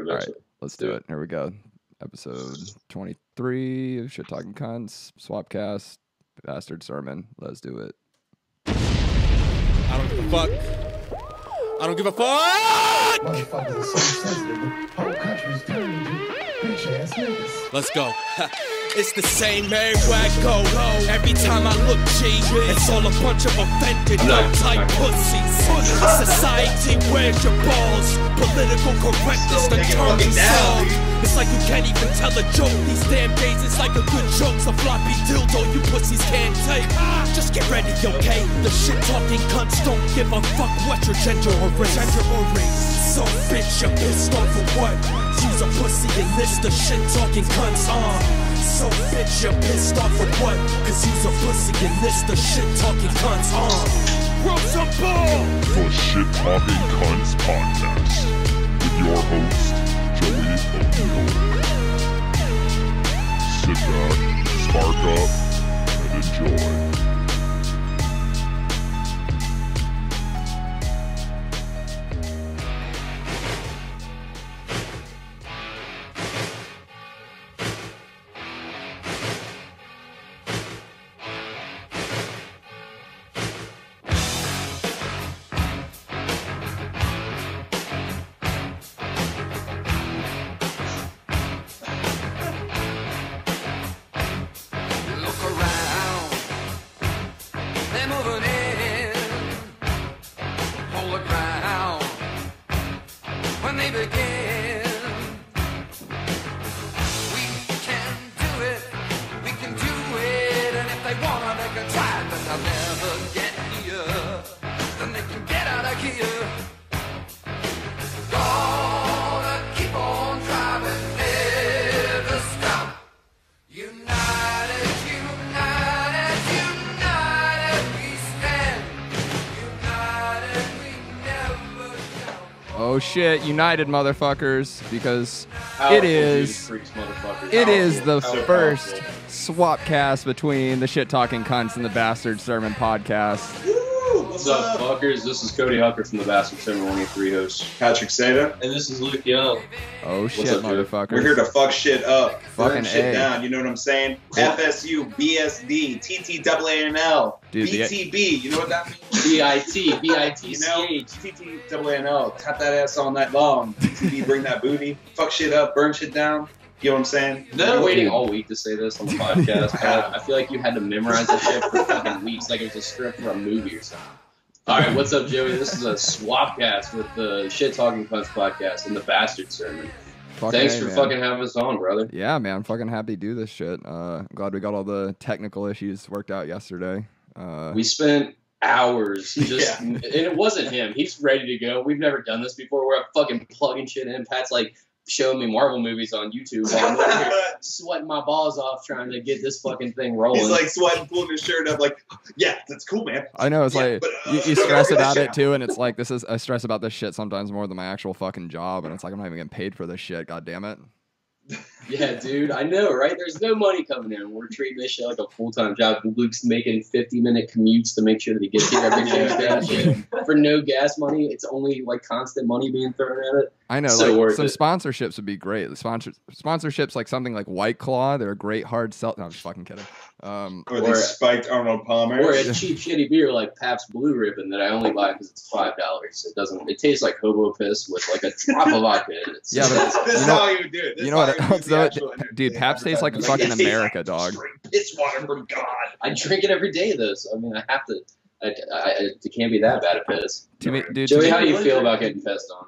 eventually. All right, let's do it. Here we go. Episode 23 of Shit Talking Cunts, Swapcast, Bastard Sermon. Let's do it. I don't give a fuck. I don't give a fuck! Motherfuckers are so sensitive, the whole country's turning to bitch ass niggas. Let's go. It's the same merry-go. Every time I look, G, it's all a bunch of offended, no-type pussies. Society, where's your balls? Political correctness, the term itself. It's like you can't even tell a joke these damn days. It's like a good joke's a floppy dildo you pussies can't take. Just get ready, okay? The shit-talking cunts don't give a fuck what your gender or race. So bitch, you're pissed off for what? Use a pussy and list the shit-talking cunts on. So bitch, you're pissed off for what? Cause you's a pussy and list the shit-talking cunts on. Roll some ball! The Shit Talking Cunts Podcast with your host, Joey O'Neill. Sit back, spark up, and enjoy. Oh shit, United motherfuckers, because it is the first swapcast between the Shit Talking Cunts and the Bastard Sermon Podcast. What's up, fuckers? This is Cody Hucker from the Bastard Sermon, one of your three hosts. Patrick Seta. And this is Luke Young. Oh shit, up, motherfuckers. We're here to fuck shit up, Fucking burn shit A. down, you know what I'm saying? FSU, BSD, TTAANL, Dude, BTB, you know what that means? B-I-T, B-I-T-C-H. You know, TTAANL, tap that ass all night long. BTB, bring that booty, fuck shit up, burn shit down. You know what I'm saying? No, waiting all week to say this on the podcast. I feel like you had to memorize this shit for fucking weeks, like it was a script for a movie or something. All right, what's up, Joey? This is a swapcast with the Shit Talking Cunts podcast and the Bastard Sermon. Thanks for fucking having us on, brother. Yeah, man, I'm fucking happy to do this shit. Glad we got all the technical issues worked out yesterday. We spent hours just, and it wasn't him. He's ready to go. We've never done this before. We're fucking plugging shit in. Pat's like showing me Marvel movies on YouTube while I'm over here sweating my balls off trying to get this fucking thing rolling. He's like sweating, pulling his shirt up, like, yeah, that's cool, man. I know, it's like, but, you stress about it too, and it's like, I stress about this shit sometimes more than my actual fucking job, and it's like, I'm not even getting paid for this shit, god damn it. Yeah, dude, I know, right? There's no money coming in. We're treating this shit like a full-time job. Luke's making 50-minute commutes to make sure that he gets here every day for no gas money. It's only like constant money being thrown at it. I know, so like some sponsorships would be great. Sponsorships like something like White Claw, they're a great hard sell. No, I'm just fucking kidding. Or the spiked Arnold Palmer. Or a cheap shitty beer like Pabst Blue Ribbon that I only buy because it's $5. It tastes like hobo piss with like a drop of vodka in it. Yeah, but this is how you do it. You know what else though? Dude, Pabst tastes like fucking America, dog. It's water from God. I drink it every day though, so I mean I have to. It can't be that bad a piss. Dude, Joey, how do you feel about getting pissed on?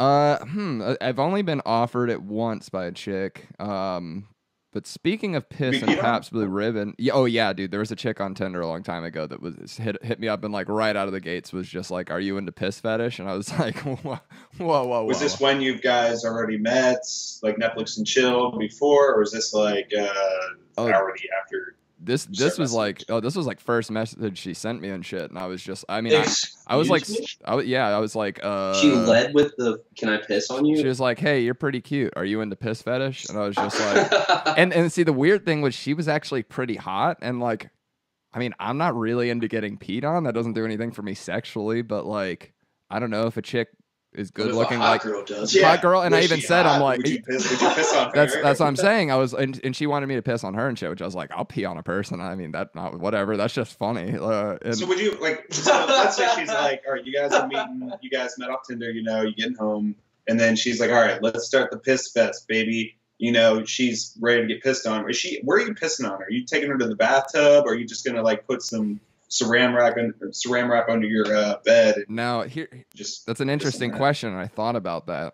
I've only been offered it once by a chick. But speaking of piss and Pabst Blue Ribbon, yeah, dude, there was a chick on Tinder a long time ago that was hit me up and like right out of the gates was just like, "Are you into piss fetish?" And I was like, "Whoa." Was this when you guys already met, like Netflix and chill before, or was this like already after? This was like first message she sent me and shit, and I was just, I mean, I was like, I was like, she led with the, "Can I piss on you?" She was like, "Hey, you're pretty cute. Are you into piss fetish?" And I was just like, and see, the weird thing was she was actually pretty hot, and like, I mean, I'm not really into getting peed on. That doesn't do anything for me sexually, but like, I don't know if a chick is good What if looking, a hot like girl does? hot girl. And I Was even she said, hot? I'm like, would you piss on her? that's what I'm saying. And she wanted me to piss on her and shit, which I was like, I'll pee on a person. I mean, whatever. That's just funny. So would you so let's say she's like, all right, you guys are meeting, you guys met off Tinder, you getting home, and then she's like, all right, let's start the piss fest, baby. She's ready to get pissed on. Where are you pissing on her? Are you taking her to the bathtub, or are you just gonna like put some saran wrap under your bed? Now that's an interesting question, and I thought about that.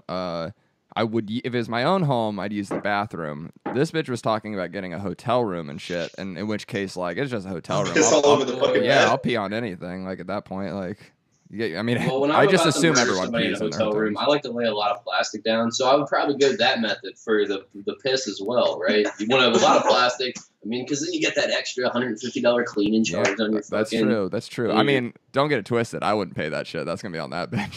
I would, if it was my own home, I'd use the bathroom. This bitch was talking about getting a hotel room and shit, and in which case, like, it's just a hotel room. Piss all over the fucking bed. I'll pee on anything. Like at that point, like. Yeah, I mean, Well, when I I'm just about to assume murder everyone somebody in a pees in their hotel room, I like to lay a lot of plastic down, so I would probably go that method for the piss as well, right? You want to have a lot of plastic. I mean, because then you get that extra $150 cleaning charge on your fucking... That's true. I mean, don't get it twisted. I wouldn't pay that shit. That's gonna be on that bitch.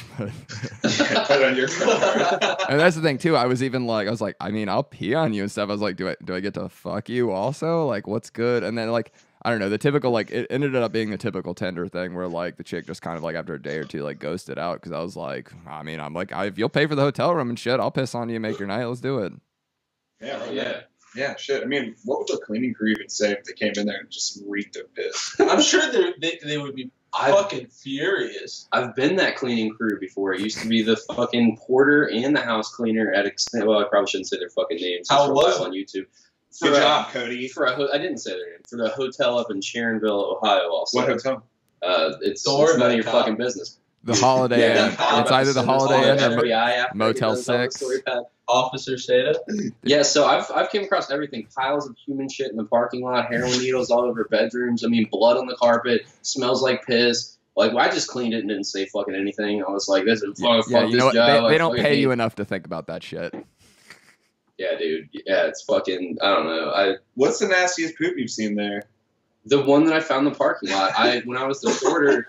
But Put it on your card. And that's the thing too. I was like, I mean, I'll pee on you and stuff. I was like, do I get to fuck you also? Like, what's good? And then like, I don't know, the typical, like, it ended up being a typical Tinder thing where, like, the chick just kind of, like, after a day or two, like, ghosted out because I was like, I mean, I'm like, if you'll pay for the hotel room and shit, I'll piss on you and make your night. Let's do it. Yeah, right. Yeah, shit. I mean, what would the cleaning crew even say if they came in there and just reeked of piss? I'm sure they would be fucking furious. I've been that cleaning crew before. It used to be the fucking porter and the house cleaner at well, I probably shouldn't say their fucking names. How was it? On YouTube. Good job, Cody. I didn't say their name. For the hotel up in Sharonville, Ohio. Also, what hotel? It's none of your fucking business. The Holiday Inn. It's either the Holiday Inn or Motel 6. Officer Seta. Yeah, so I've came across everything. Piles of human shit in the parking lot, heroin needles all over bedrooms. I mean, blood on the carpet. Smells like piss. Like, I just cleaned it and didn't say fucking anything. I was like, this is fuck you know what? job. They don't pay you enough to think about that shit. Yeah, dude. Yeah, it's fucking, I don't know. What's the nastiest poop you've seen there? The one that I found in the parking lot. When I was the porter.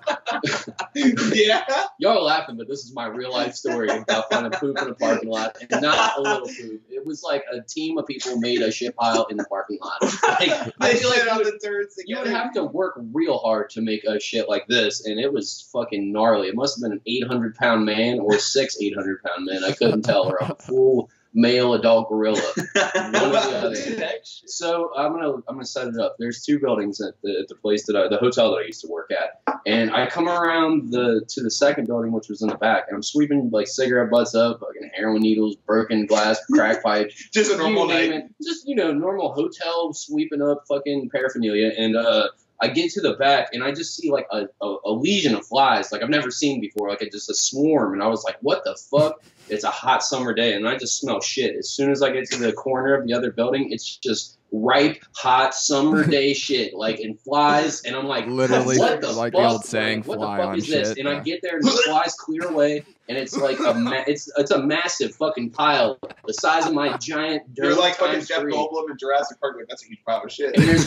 Yeah. Y'all are laughing, but this is my real life story about finding poop in a parking lot, and not a little poop. It was like a team of people made a shit pile in the parking lot. Like, I feel like you would have to work real hard to make a shit like this, and it was fucking gnarly. It must have been an 800-pound man or 6 800-pound men. I couldn't tell, or a full male adult gorilla. One or the other. So I'm gonna set it up. There's 2 buildings at the place the hotel that I used to work at, and I come around to the second building, which was in the back, and I'm sweeping like cigarette butts up, fucking heroin needles, broken glass, crack pipes, just a normal night. Just normal hotel sweeping up fucking paraphernalia, and I get to the back and I just see like a legion of flies like I've never seen before, like just a swarm, and I was like, what the fuck? It's a hot summer day and I just smell shit. As soon as I get to the corner of the other building, it's just ripe, hot summer day shit, like, and flies, and I'm like, literally, what the like fuck? the old saying, what fly the fuck on is this? shit. And I get there and the flies clear away, and it's like it's a massive fucking pile the size of my giant dirt. You're like fucking Jeff 3. Goldblum in Jurassic Park. Like, that's a huge pile of shit. And there's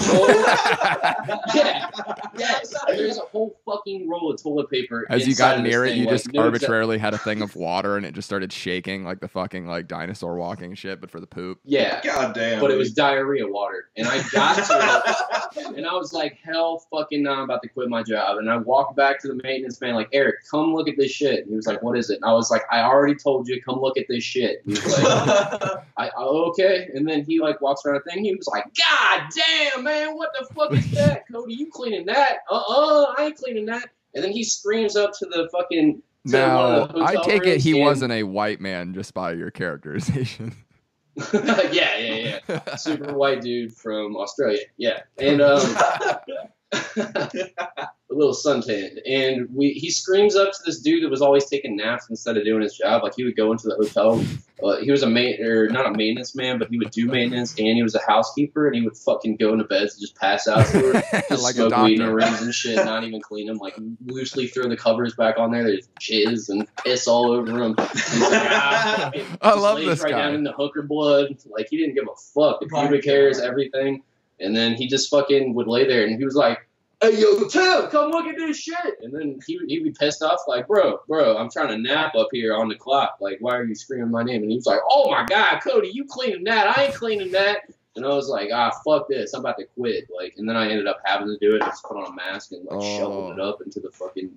there's a whole fucking roll of toilet paper. As you got near it, you like, just arbitrarily had a thing of water, and it just started shaking like the fucking like dinosaur walking shit, but for the poop. Yeah. God damn. But it was diarrhea water, and I got to it, and I was like, hell fucking no, I'm about to quit my job. And I walked back to the maintenance man, like, Eric, come look at this shit. And he was like, what is it? And I was like, I already told you, come look at this shit. And he was like, okay. And then he like walks around the thing. He was like, God damn, man, what the fuck is that? Cody, you cleaning that? I ain't cleaning that. And then he screams up to the fucking. Now, I take it he wasn't a white man just by your characterization. Yeah. Super white dude from Australia. Yeah. And a little suntanned. And he screams up to this dude that was always taking naps instead of doing his job. Like, he would go into the hotel. He was not a maintenance man, but he would do maintenance, and he was a housekeeper, and he would fucking go into beds and just pass out to her. Just like smoke weed in her rooms and shit, not even clean them. Like, loosely throw the covers back on there. There's jizz and piss all over them. He's like, I love this right guy. Down in the hooker blood. Like, he didn't give a fuck. The pubic hairs, everything. And then he just fucking would lay there, and he was like, hey, yo, Tim, come look at this shit. And then he'd be pissed off, like, bro, I'm trying to nap up here on the clock. Like, why are you screaming my name? And he was like, oh, my God, Cody, you cleaning that. I ain't cleaning that. And I was like, fuck this. I'm about to quit. Like, and then I ended up having to do it. I just put on a mask and, like, shoveled it up into the fucking, like, the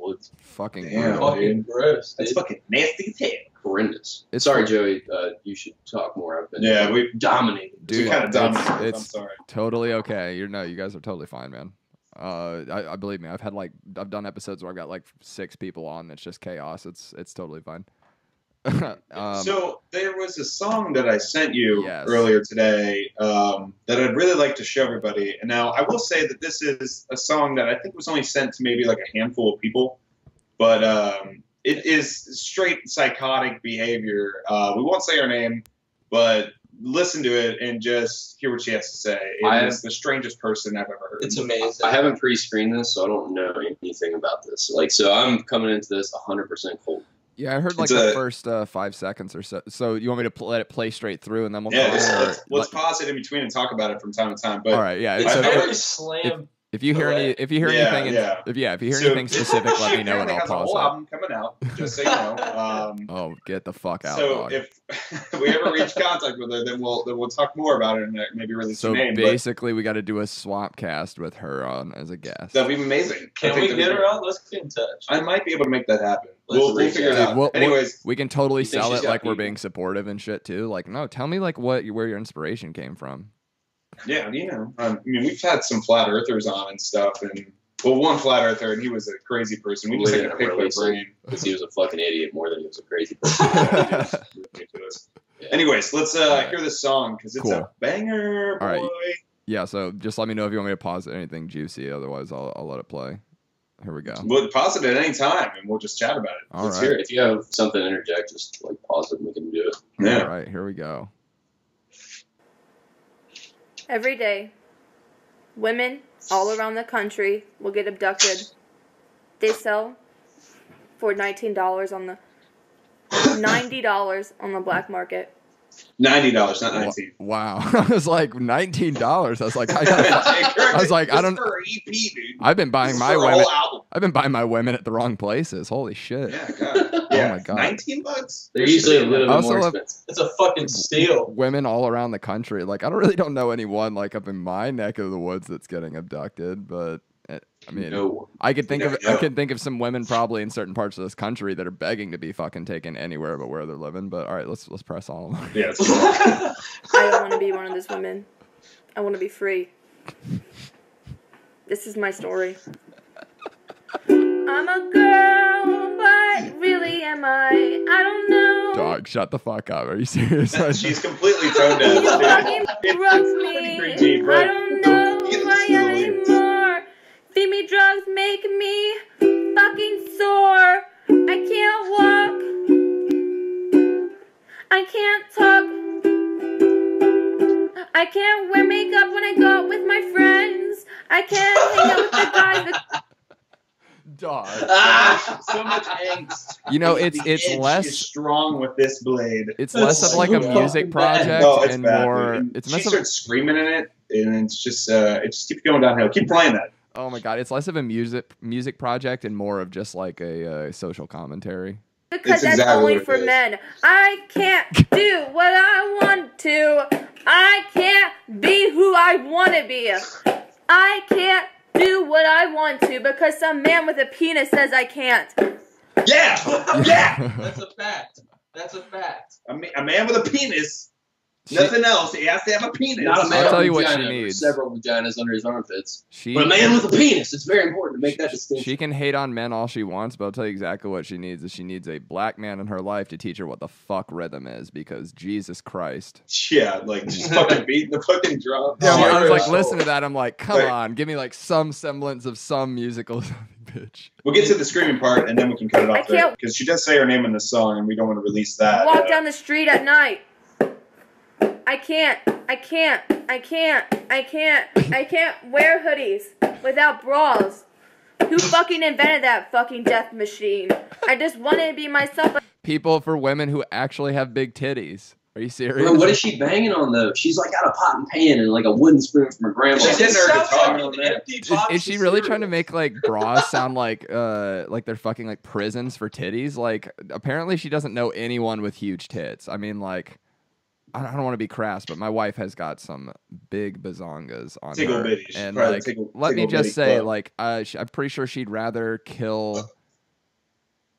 woods. Fucking Damn. brutal. Fucking gross, That's dude. fucking nasty as hell. Horrendous. It's Sorry, fu- Joey. You should talk more. I've been Yeah, we dominating. Dude, kind of dominated. I'm it's sorry. totally okay. You guys are totally fine, man. I believe me. I've done episodes where I've got like 6 people on. It's just chaos. It's totally fine. So there was a song that I sent you Yes. earlier today that I'd really like to show everybody. And now I will say that this is a song that I think was only sent to maybe like a handful of people, but it is straight psychotic behavior. We won't say her name, but listen to it and just hear what she has to say. It is the strangest person I've ever heard. It's amazing. I haven't pre-screened this, so I don't know anything about this. Like, so I'm coming into this 100% cold. Yeah, I heard like the first 5 seconds or so. So you want me to let it play straight through, and then we'll call it, let's pause it in between and talk about it from time to time. But all right, yeah. It's So very slam. if you hear anything, if you hear anything specific, let me know and I'll has a pause whole it. album coming out, just so you know. Oh, get the fuck out! So dog. if we ever reach contact with her, then we'll talk more about it and maybe release So her name. basically, we got to do a swap cast with her on as a guest. That'd be amazing. Can we get her on? Let's get in touch. I might be able to make that happen. Let's We'll reach figure it out. out. Anyways, we can totally You think sell she's it got like we're people? being supportive and shit too. Like, no, tell me like where your inspiration came from. yeah, you know, I mean, we've had some flat earthers on and stuff, and one flat earther, and he was a crazy person. We just Living had to a pick their release brain. because he was a fucking idiot more than he was a crazy person. Yeah. Anyways, let's hear this song because it's Cool. a banger, boy. All right. Yeah, so just let me know if you want me to pause anything juicy. Otherwise, I'll let it play. Here we go. We'll pause it at any time, and we'll just chat about it. All Let's right. hear it. If you have something to interject, just like pause it and we can do it. Yeah. All right, here we go. Every day, women all around the country will get abducted. They sell for $19 on the $90 on the black market. $90, not 19. Wow, I was like $19. I was like, I was like, I don't. For an EP, dude. I've been buying This is my for a women. whole album. I've been buying my women at the wrong places. Holy shit. Yeah, God. Yeah. my God. $19? They're usually a little I bit also more love- expensive. It's a fucking steal. Women all around the country. Like, I don't know anyone like up in my neck of the woods that's getting abducted, but I mean, No. I could think of Yeah. I could think of some women probably in certain parts of this country that are begging to be fucking taken anywhere but where they're living. But all right, let's press on. Yeah, it's I don't want to be one of those women. I want to be free. This is my story. I'm a girl, but really am I? I don't know. Dog, shut the fuck up. Are you serious? She's completely tone deaf. You fucking It's broke pretty me. cringy, but I don't know you who I am anymore. Feed me drugs, make me fucking sore. I can't walk. I can't talk. I can't wear makeup when I go out with my friends. I can't hang out with the guys that Dog. so much angst. You know, it's The edge less is strong with this blade. it's less of like a so music fucking bad. project No, it's and bad, more dude. And it's she less of starts screaming in it, and it's just it just keeps going downhill. Keep playing that. oh my god, it's less of a music project and more of just like a social commentary. because It's that's exactly only what it for is. men. I can't do what I want to. I can't be who I want to be. I can't do what I want to because some man with a penis says I can't. Yeah, yeah. That's a fact. That's a fact. A man with a penis. Nothing else. He has to have a penis. Not a man I'll tell with you a what vagina, she but needs. several vaginas under his armpits. She But a man with a penis. It's very important to make that distinction. She can hate on men all she wants, but I'll tell you exactly what she needs. Is she needs a black man in her life to teach her what the fuck rhythm is, because Jesus Christ. Yeah, like just fucking beating the fucking drum. Yeah, I was like, Seriously. listen to that. I'm like, come Like- on, give me like some semblance of some musical bitch. We'll get to the screaming part, and then we can cut it I off there. can't- Because she does say her name in the song, and we don't want to release that. Walk down the street at night. I can't wear hoodies without bras. Who fucking invented that fucking death machine? I just wanted to be myself. People for women who actually have big titties. Are you serious? Bro, what is she banging on though? She's like got a pot and pan and like a wooden spoon from her grandma. She's hitting her Sounds guitar like on an that. empty Is, box is she of really cereal. trying to make like bras sound like they're fucking like prisons for titties? Like apparently she doesn't know anyone with huge tits. I mean, like I don't want to be crass, but my wife has got some big bazongas on Tickle her, bitties. and Probably like tickle- let me tickle just bitty say, club. like I'm pretty sure she'd rather kill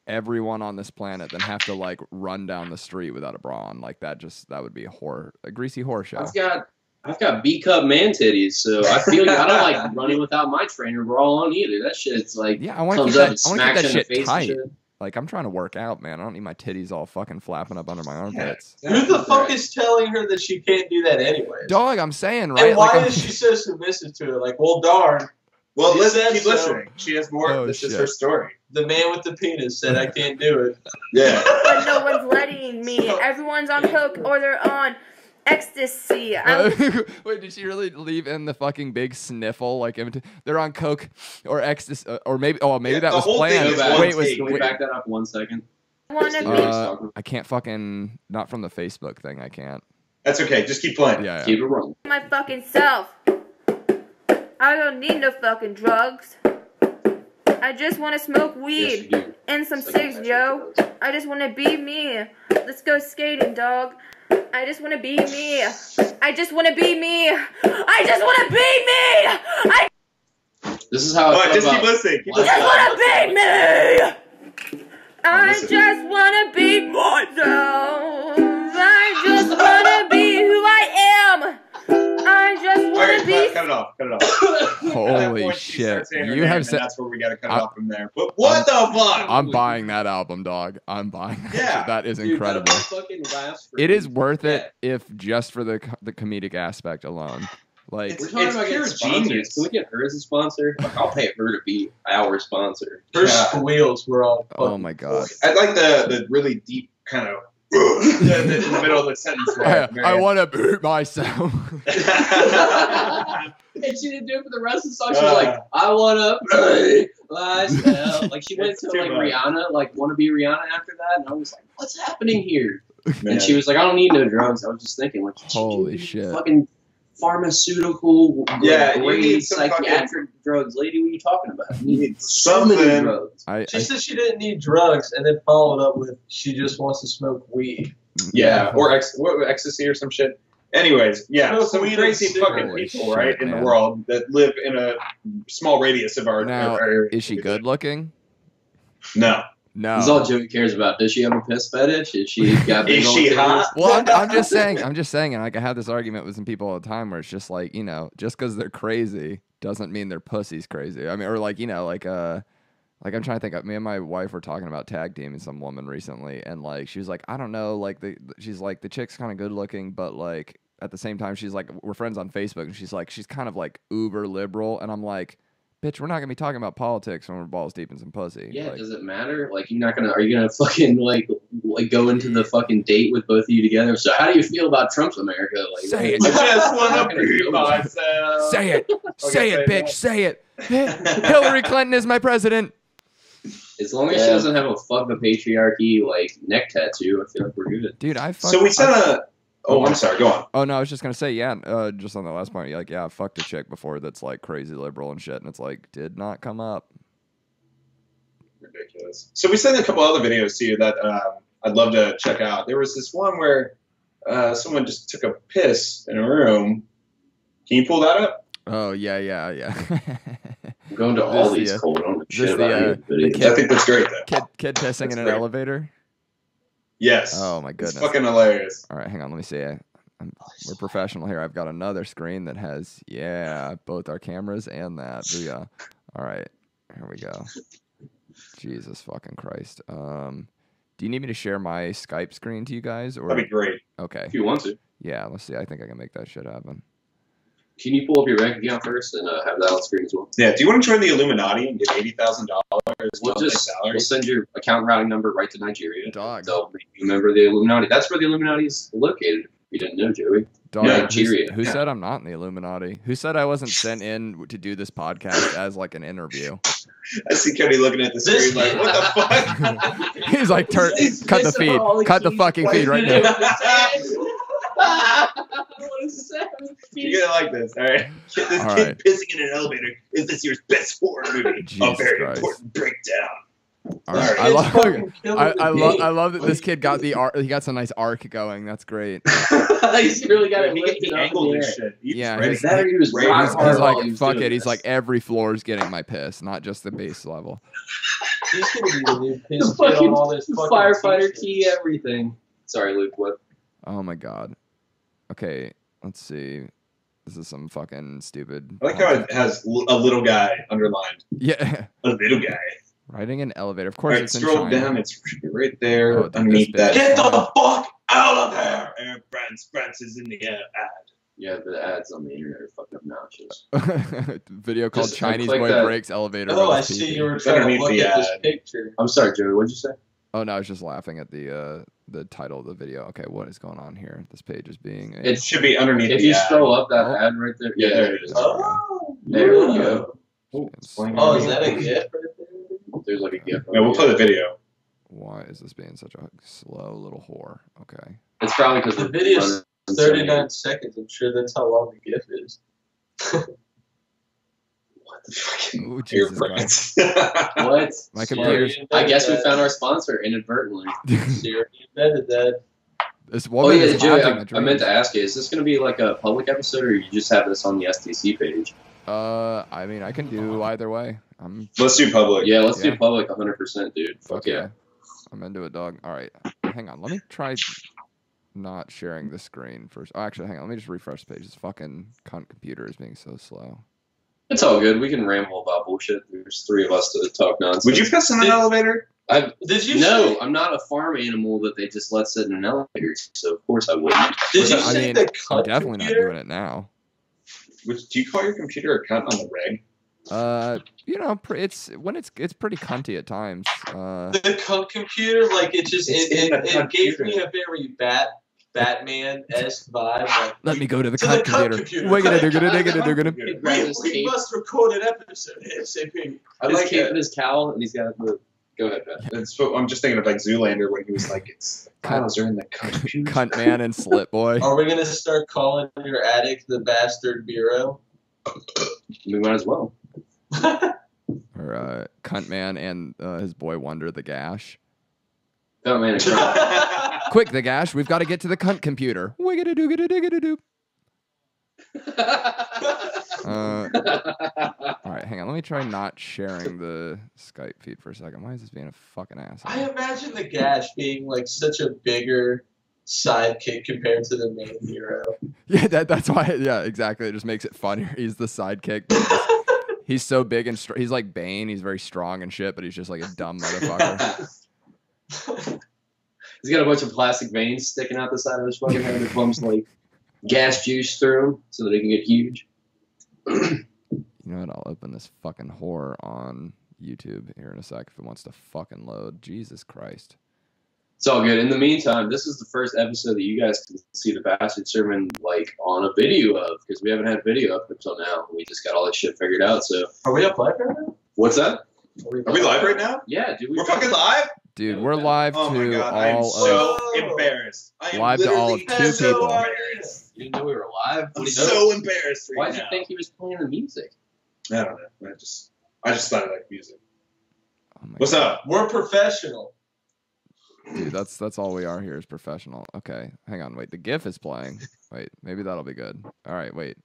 everyone on this planet than have to like run down the street without a bra on. Like that would be a greasy horror show. I've got B cup man titties, so I feel I don't like running without my trainer bra on either. That shit's like I want to keep that shit tight. Like I'm trying to work out, man. I don't need my titties all fucking flapping up under my armpits. Who the fuck is telling her that she can't do that anyway? Dog, I'm saying, right? And why is she so submissive to it? Like, well, darn. Well, keep listening. She has more. Oh, this is her story. The man with the penis said, "I can't do it." Yeah. But no one's letting me. Everyone's on coke or they're on ecstasy. Wait, did she really leave in the fucking big sniffle? Like they're on coke or ecstasy, or maybe that was planned. Can we back that up 1 second? I can't fucking not from the Facebook thing. I can't. That's okay. Just keep playing. Yeah. Keep it rolling. My fucking self. I don't need no fucking drugs. I just want to smoke weed and some cigs, yo. I just want to be me. Let's go skating, dog. I just want to be me. I just want to be me. I just want to be me. This is how I feel just about keep listening. I just want to be me. I just want to be myself. I just want to be who I am. I just want to be. Cut it off. Holy shit! You have said that's where we got to cut it off from there. But what the fuck? I'm buying that album, dog. I'm buying that. Yeah. That is incredible. It is worth it if just for the comedic aspect alone. Like we're talking about pure genius. Can we get her as a sponsor? Like, I'll pay her to be our sponsor. Her squeals were all. Oh my god! I like the really deep kind of. in the middle of the sentence. I want to boot myself. And she didn't do it for the rest of the song. She was like, I want to boot myself. Like she went to like Rihanna, like want to be Rihanna after that, and I was like, what's happening here? Man. And she was like, I don't need no drugs. I was just thinking, like, holy shit, fucking pharmaceutical, great psychiatric drugs, lady. What are you talking about? You need something. Drugs. She said she didn't need drugs, and then followed up with she just wants to smoke weed. Yeah, or ecstasy or some shit. Anyways, some crazy fucking people, right, in the world that live in a small radius of our area. Is she good looking? No. No. That's all Joey cares about. Does she have a piss fetish? Is she got Is she hot? Well, I'm just saying, and like I have this argument with some people all the time where it's just like, just because they're crazy doesn't mean their pussy's crazy. I mean, or like, like I'm trying to think. Me and my wife were talking about tag teaming some woman recently, and like she was like, I don't know, like she's like the chick's kind of good looking, but like at the same time she's like we're friends on Facebook, and she's like she's kind of like uber liberal, and I'm like, bitch, we're not gonna be talking about politics when we're balls deep in some pussy. Yeah, like, does it matter? Like, are you gonna fucking like go into the fucking date with both of you together? So how do you feel about Trump's America? Like, say it. I just want to be myself. Say it. Say it, bitch. Say it. Hillary Clinton is my president. As long as she doesn't have a fuck the patriarchy like neck tattoo, I feel like we're good. Dude, So we sent a. Oh, I'm sorry. Go on. Oh no, I was just gonna say, just on the last point, like, I fucked a chick before that's like crazy liberal and shit, and it's like did not come up. Ridiculous. So we sent a couple other videos to you that I'd love to check out. There was this one where someone just took a piss in a room. Can you pull that up? Oh yeah. I'm going to all these cold on the shit about videos. I think that's great though. Kid pissing in an elevator. Yes. Oh my goodness. It's fucking hilarious. All right, hang on. Let me see. We're professional here. I've got another screen that has both our cameras and that. Booyah. All right, here we go. Jesus fucking Christ. Do you need me to share my Skype screen to you guys, or that'd be great? Okay. If you want to. Yeah. Let's see. I think I can make that shit happen. Can you pull up your bank account first and have that on screen as well? Yeah. Do you want to join the Illuminati and get $80,000? We'll send your account routing number right to Nigeria. Dog. They'll make you a member of the Illuminati. That's where the Illuminati is located. If you didn't know, Joey. Dog. Nigeria. Who said I'm not in the Illuminati? Who said I wasn't sent in to do this podcast as like an interview? I see Cody looking at the screen like, what the fuck? He's like, cut the feed. Cut the fucking feed right now. You're gonna like this, all right? This kid pissing in an elevator is this year's best horror movie. Jesus a very Christ. important breakdown. All right. I love that this kid got the arc. He got some nice arc going. That's great. He's really got it. He gets the angle and shit. He's he's like, fuck it. He's like, every floor is getting my piss, not just the base level. She's gonna be the new piss The kid on all this fucking fucking firefighter t-shirts. key, everything. Sorry, Luke. What? Oh my god. Okay, let's see. This is some fucking stupid. I like how it has a little guy underlined. Yeah. A little guy. Riding an elevator. Of All course, right, it's in scroll China. down. It's right there Oh, dude, underneath this that. bitch. Get the fuck out of there! Air France is in the air. Yeah, the ads on the internet are fucking obnoxious. Video called Just, Chinese click boy that. breaks elevator. Oh, with I his see pee-pee. you were trying to underneath look the at this ad. picture. I'm sorry, Joey. What'd you say? Oh no, I was just laughing at the title of the video. Okay, what is going on here? This page is being. It should be underneath If the you ad. scroll up that Oh. ad right there. Yeah, Yeah, there it is. Oh, There we go. Oh, is that a gift right there? There's like a gift. Yeah, we'll play the video. Why is this being such a slow little whore? Okay. It's probably because The video's 39 seconds. I'm sure that's how long the gift is. What the fucking Oh Jesus Christ! what? My Siri computer's. I guess we invented found our sponsor inadvertently. that. Siri invented that. This Oh woman yeah, is Joey. haunting the I meant to dreams. ask you: is this going to be like a public episode, or you just have this on the STC page? I mean, I can do either way. Let's do public. Yeah, let's Yeah. do public 100%, dude. Fuck Okay. yeah. I'm into it, dog. All right, hang on. Let me try not sharing the screen first. Oh, actually, hang on. Let me just refresh the page. This fucking cunt computer is being so slow. It's all good. We can ramble about bullshit. There's three of us to talk nonsense. Would you piss in an elevator? Did you No, say, I'm not a farm animal that they just let sit in an elevator, so of course I wouldn't. did you I say mean, the I'm cunt definitely not computer? doing it now. Do you call your computer a cunt on the reg? You know, it's pretty cunty at times. The cunt computer, like it just It's in the it gave computer. me a very Batman-esque vibe. Like, Let me go to the To cunt the cunt computer. computer. Wiggity-diggity-diggity-diggity. we must record an episode ASAP. I He's like keeping it. his cowl, and he's got the. Go ahead, Ben. I'm just thinking of like Zoolander when he was like, "It's the files are in the computer." Cunt man and slit boy. Are we gonna start calling your attic the Bastard Bureau? We might as well. Or cunt man and his boy Wonder the Gash. Oh man, Quick, the Gash! We've got to get to the cunt computer. Wiggity-doogity-diggity-doo. All right, hang on. Let me try not sharing the Skype feed for a second. Why is this being a fucking asshole? I imagine the Gash being like such a bigger sidekick compared to the main hero. Yeah, that's why. Yeah, exactly. It just makes it funnier. He's the sidekick. He's so big and he's like Bane. He's very strong and shit, but he's just like a dumb motherfucker. He's got a bunch of plastic veins sticking out the side of his fucking head that pumps like gas juice through him so that he can get huge. You know what? I'll open this fucking whore on YouTube here in a sec if it wants to fucking load. Jesus Christ. It's all good. In the meantime, this is the first episode that you guys can see the bastard sermon like on a video of, because we haven't had video up until now. We just got all this shit figured out. So Are we up live right now? what's that? Are we live right now? Yeah, dude. We're fucking live? Dude, we're live Oh my to god, I am all so of... embarrassed. I am Live to all of literally 2 so people. embarrassed. You didn't know we were live? I'm What so embarrassed right Why'd now. you think he was playing the music? I don't know. I just thought I liked music. Oh my What's God. up? We're professional. Dude, that's all we are here is professional. Okay, hang on. Wait, the GIF is playing. Wait, maybe that'll be good. All right, wait.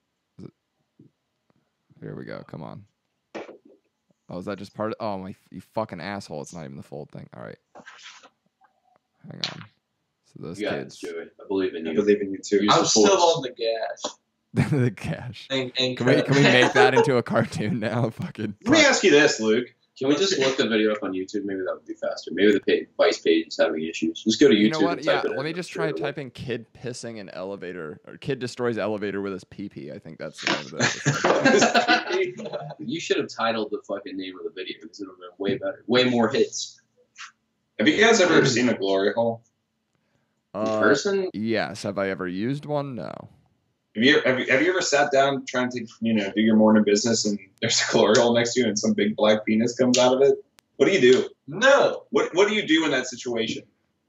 Here we go. Come on. Oh, is that just part of... Oh, my... You fucking asshole. It's not even the full thing. All right. Hang on. So those You got kids... this, Joey. I believe in I you. believe in you too. Use I'm the still force. on the Gash. the cash. And Can we make that into a cartoon now? Fucking... Let me ask you this, Luke. Can we just look the video up on YouTube? Maybe that would be faster. Maybe the Vice page is having issues. Just go to YouTube. You know what? And Yeah, type it in. let me just try typing kid pissing in elevator, or kid destroys elevator with his pee-pee. I think that's the name of the... You should have titled the fucking name of the video because it would have been way better. Way more hits. Have you guys ever seen a glory hole? In person? Yes. Have I ever used one? No. Have you ever sat down trying to do your morning business and there's a glory hole next to you and some big black penis comes out of it? What do you do? No. What do you do in that situation?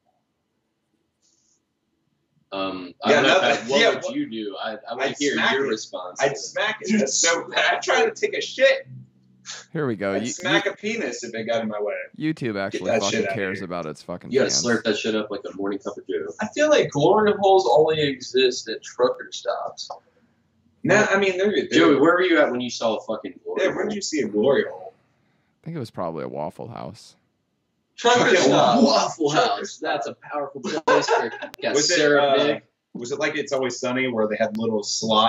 I don't Yeah, know, no, Pat, what yeah, would what- you do? I want I'd to hear smack your it. response. I'd smack it. So I'm trying to take a shit. Here we go. I'd smack a penis if it got in my way. YouTube actually that fucking shit out of cares here. about its fucking You gotta fans. slurp that shit up like a morning cup of Joe. I feel like glory holes only exist at trucker stops. Nah, I mean, they're Joey, where were you at when you saw a fucking glory? Yeah, when did you see a glory hole? I think it was probably a Waffle House. Trucker Okay, stop. Waffle House. That's a powerful place for got Was it, syrup dick. Was it like It's Always Sunny where they had a little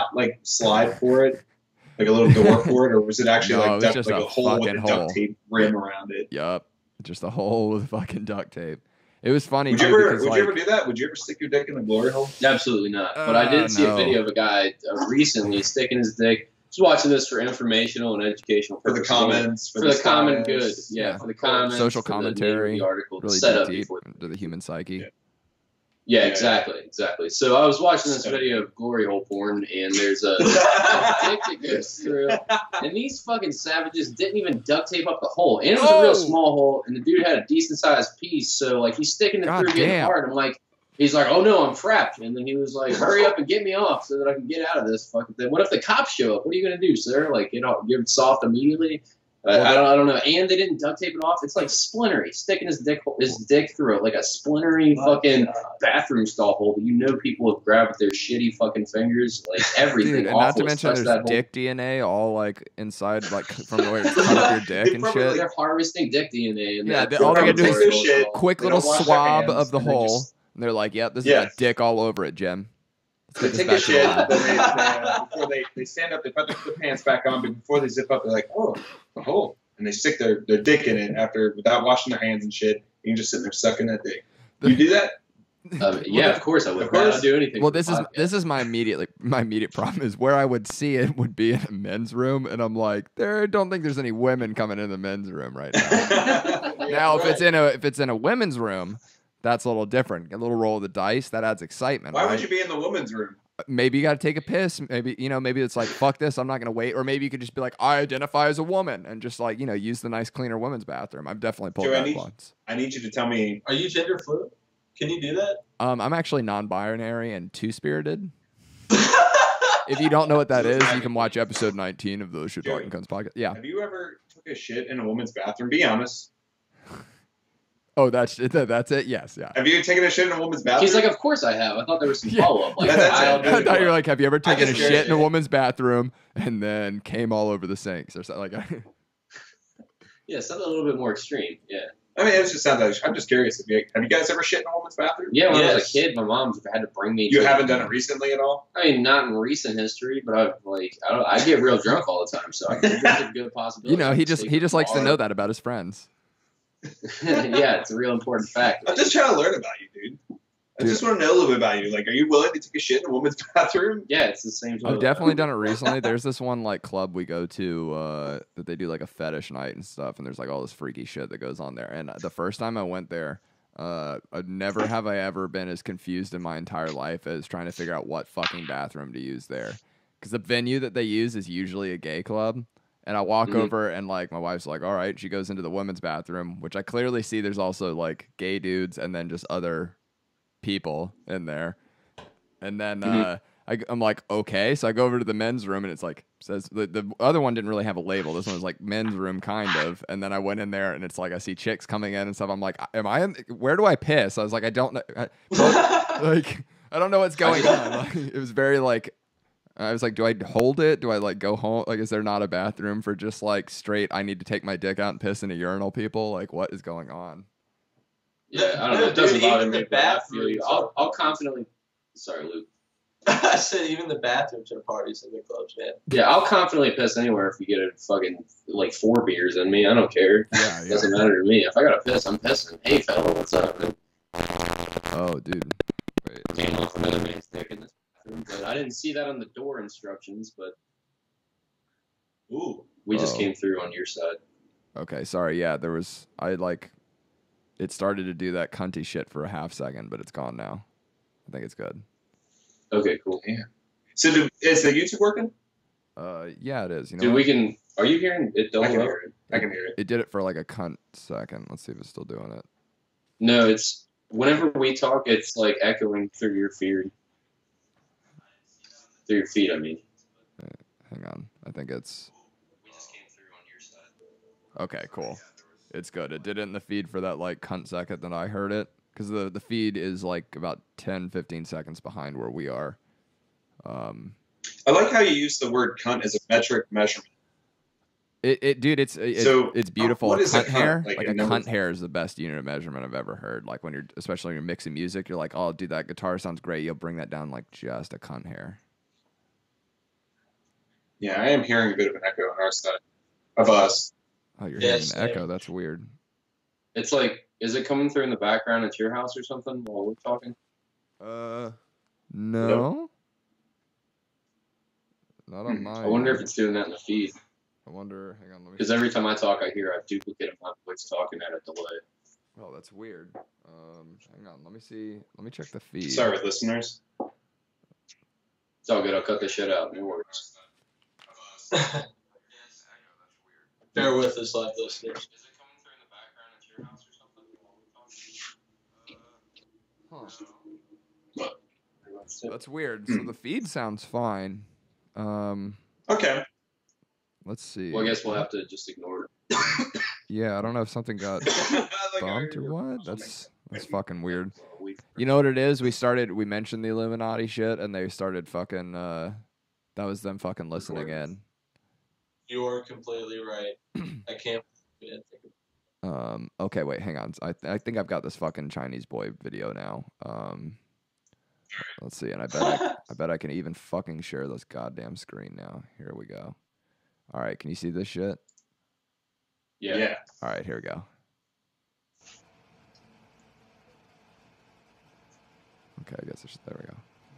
slide for it? Like a little door for it? Or was it actually No, it was like just a a hole with a fucking duct hole. tape rim around it? Yup. Just a hole with fucking duct tape. It was funny, Would too, you because like, ever do that? Would you ever stick your dick in the glory hole? Absolutely not. But I did see a no. video of a guy recently sticking his dick. Just watching this for informational and educational For the purposes. comments, For the common status. good. Yeah, Yeah. for the comments. social for the name of commentary, the article. really Set dig up deep before. into the human psyche. Yeah. Yeah, Yeah, exactly. So I was watching this video of glory hole porn, and there's a dick that goes through, and these fucking savages didn't even duct tape up the hole, and it was a real small hole, and the dude had a decent sized piece, so like he's sticking it God through, getting damn. hard. I'm like, he's like, oh no, I'm trapped, and then he was like, hurry up and get me off so that I can get out of this fucking thing. What if the cops show up? What are you gonna do, sir? Like, get it soft immediately? I don't know. And they didn't duct tape it off. It's like splintery, sticking his dick through it, like a splintery fucking bathroom stall hole that you know people have grabbed with their shitty fucking fingers, like everything. Dude, and not to awful has mention touched there's that dick DNA all like inside, like from where it's cut up your dick and hole. shit. They're harvesting dick DNA. And Yeah, that all they gotta do fucking is glory shit. hole. Quick They little don't wash their swab hands, of the and they hole. just- And they're like, yep, this Yeah. has got dick all over it, Jim. They Let's take get a this shit, back to then the before they stand up, they put the pants back on, but before they zip up, they're like, oh, a hole. And they stick their dick in it without washing their hands and shit. You can just sit there sucking that dick. You do that? Yeah, of course I would. Of course. I'd do anything. Well, for the podcast. this is my immediate problem is where I would see it would be in a men's room, and I'm like, I don't think there's any women coming in the men's room right now. Now, if it's in a women's room, that's a little different. A little roll of the dice that adds excitement. Why right? would you be in the woman's room? Maybe you got to take a piss. Maybe it's like, fuck this, I'm not gonna wait. Or maybe you could just be like, I identify as a woman, and just like use the nice cleaner women's bathroom. I've definitely pulled Joe, that once. I need you to tell me. Are you gender fluid? Can you do that? I'm actually non-binary and two-spirited. If you don't know what that is, you can watch episode 19 of the Shit Talking Cunts podcast. Yeah. Have you ever took a shit in a woman's bathroom? Be honest. Oh, that's it. Yes. Yeah. Have you taken a shit in a woman's bathroom? He's like, of course I have. I thought there was some Yeah. follow up. Like, That's it. I'll do I it. thought you were like, have you ever taken a just shit curious. in a woman's bathroom and then came all over the sinks or something like that? Yeah, something a little bit more extreme. Yeah. I mean, it just sounds like. I'm just curious. Have you guys ever shit in a woman's bathroom? Yeah, when I was Yes. a kid, my mom had to bring me. You to haven't done it recently at all? I mean, not in recent history, but I get real drunk all the time, so I think there's a good possibility. He just likes to know that about his friends. Yeah, it's a real important fact. I'm just trying to learn about you, dude. I just want to know a little bit about you. Like, are you willing to take a shit in a woman's bathroom? Yeah, it's the same. I've definitely done it recently. There's this one like club we go to that they do like a fetish night and stuff, and there's like all this freaky shit that goes on there. And the first time I went there, never have I ever been as confused in my entire life as trying to figure out what fucking bathroom to use there, because the venue that they use is usually a gay club. And I walk over and like my wife's like, all right, she goes into the women's bathroom, which I clearly see there's also like gay dudes and then just other people in there. And then I'm like, okay. So I go over to the men's room and it's like, says the other one didn't really have a label. This one was like men's room kind of. And then I went in there and it's like, I see chicks coming in and stuff. I'm like, where do I piss? I was like, I don't know. Like, I don't know what's going on. Like, it was very like, I was like, do I hold it? Do I like go home? Like, is there not a bathroom for just like straight, I need to take my dick out and piss in a urinal people? Like, what is going on? Yeah, I don't know. No, It doesn't dude, bother even me. the But I feel you. bathrooms I'll confidently. Sorry, Luke. I said even the bathrooms are parties in the clubs, man. Yeah, I'll confidently piss anywhere if you get a fucking like 4 beers in me. I don't care. Yeah, It doesn't matter to me. If I gotta piss, I'm pissing. Hey, fella, what's up? Man? Oh, dude. Wait. Came off another man's dick in this bathroom, but I didn't see that on the door instructions. But Ooh. we just Oh. came through on your side. Okay, sorry. Yeah, it started to do that cunty shit for a half second, but it's gone now. I think it's good. Okay, cool. So is the YouTube working? Yeah, it is. You know, Dude, what? we can. Are you hearing it? I Double can up? hear it. I can hear it. It did it for like a cunt second. Let's see if it's still doing it. No, it's whenever we talk, it's like echoing through your feed. Through your feet, I mean. Hang on. I think it's We just came through on your side. okay. Cool. It's good. It did it in the feed for that like cunt second that I heard it, because the feed is like about 10-15 seconds behind where we are. I like how you use the word cunt as a metric measurement. Dude, it's beautiful. what is a Cunt hair, cunt? like a cunt hair is the best unit of measurement I've ever heard. Like when especially when you're mixing music, you're like, oh, dude, that guitar sounds great. You'll bring that down like just a cunt hair. Yeah, I am hearing a bit of an echo on our side of us. Oh, you're Yes, hearing an echo. That's weird. It's like, is it coming through in the background at your house or something while we're talking? No. Not on mine. I wonder if it's doing that in the feed. I wonder. Hang on, let me. Because every time I talk, I hear a duplicate of my voice talking at a delay. Oh, that's weird. Hang on. Let me see. Let me check the feed. Sorry, listeners. It's all good. I'll cut this shit out. No worries. Bear with us, live listeners. Is it coming through in the background at your house or something? Huh. That's weird. So the feed sounds fine. Okay. Let's see. Well, I guess we'll have to just ignore it. Yeah, I don't know if something got Like, bumped or what. That's fucking weird. You know what it is? We mentioned the Illuminati shit, and they started fucking. That was them fucking listening in. You are completely right. I can't think of Okay, wait, hang on. I think I've got this fucking Chinese boy video now. Let's see, and I bet I can even fucking share this goddamn screen now. Here we go. All right, can you see this shit? Yeah. All right, here we go. Okay, I guess there we go.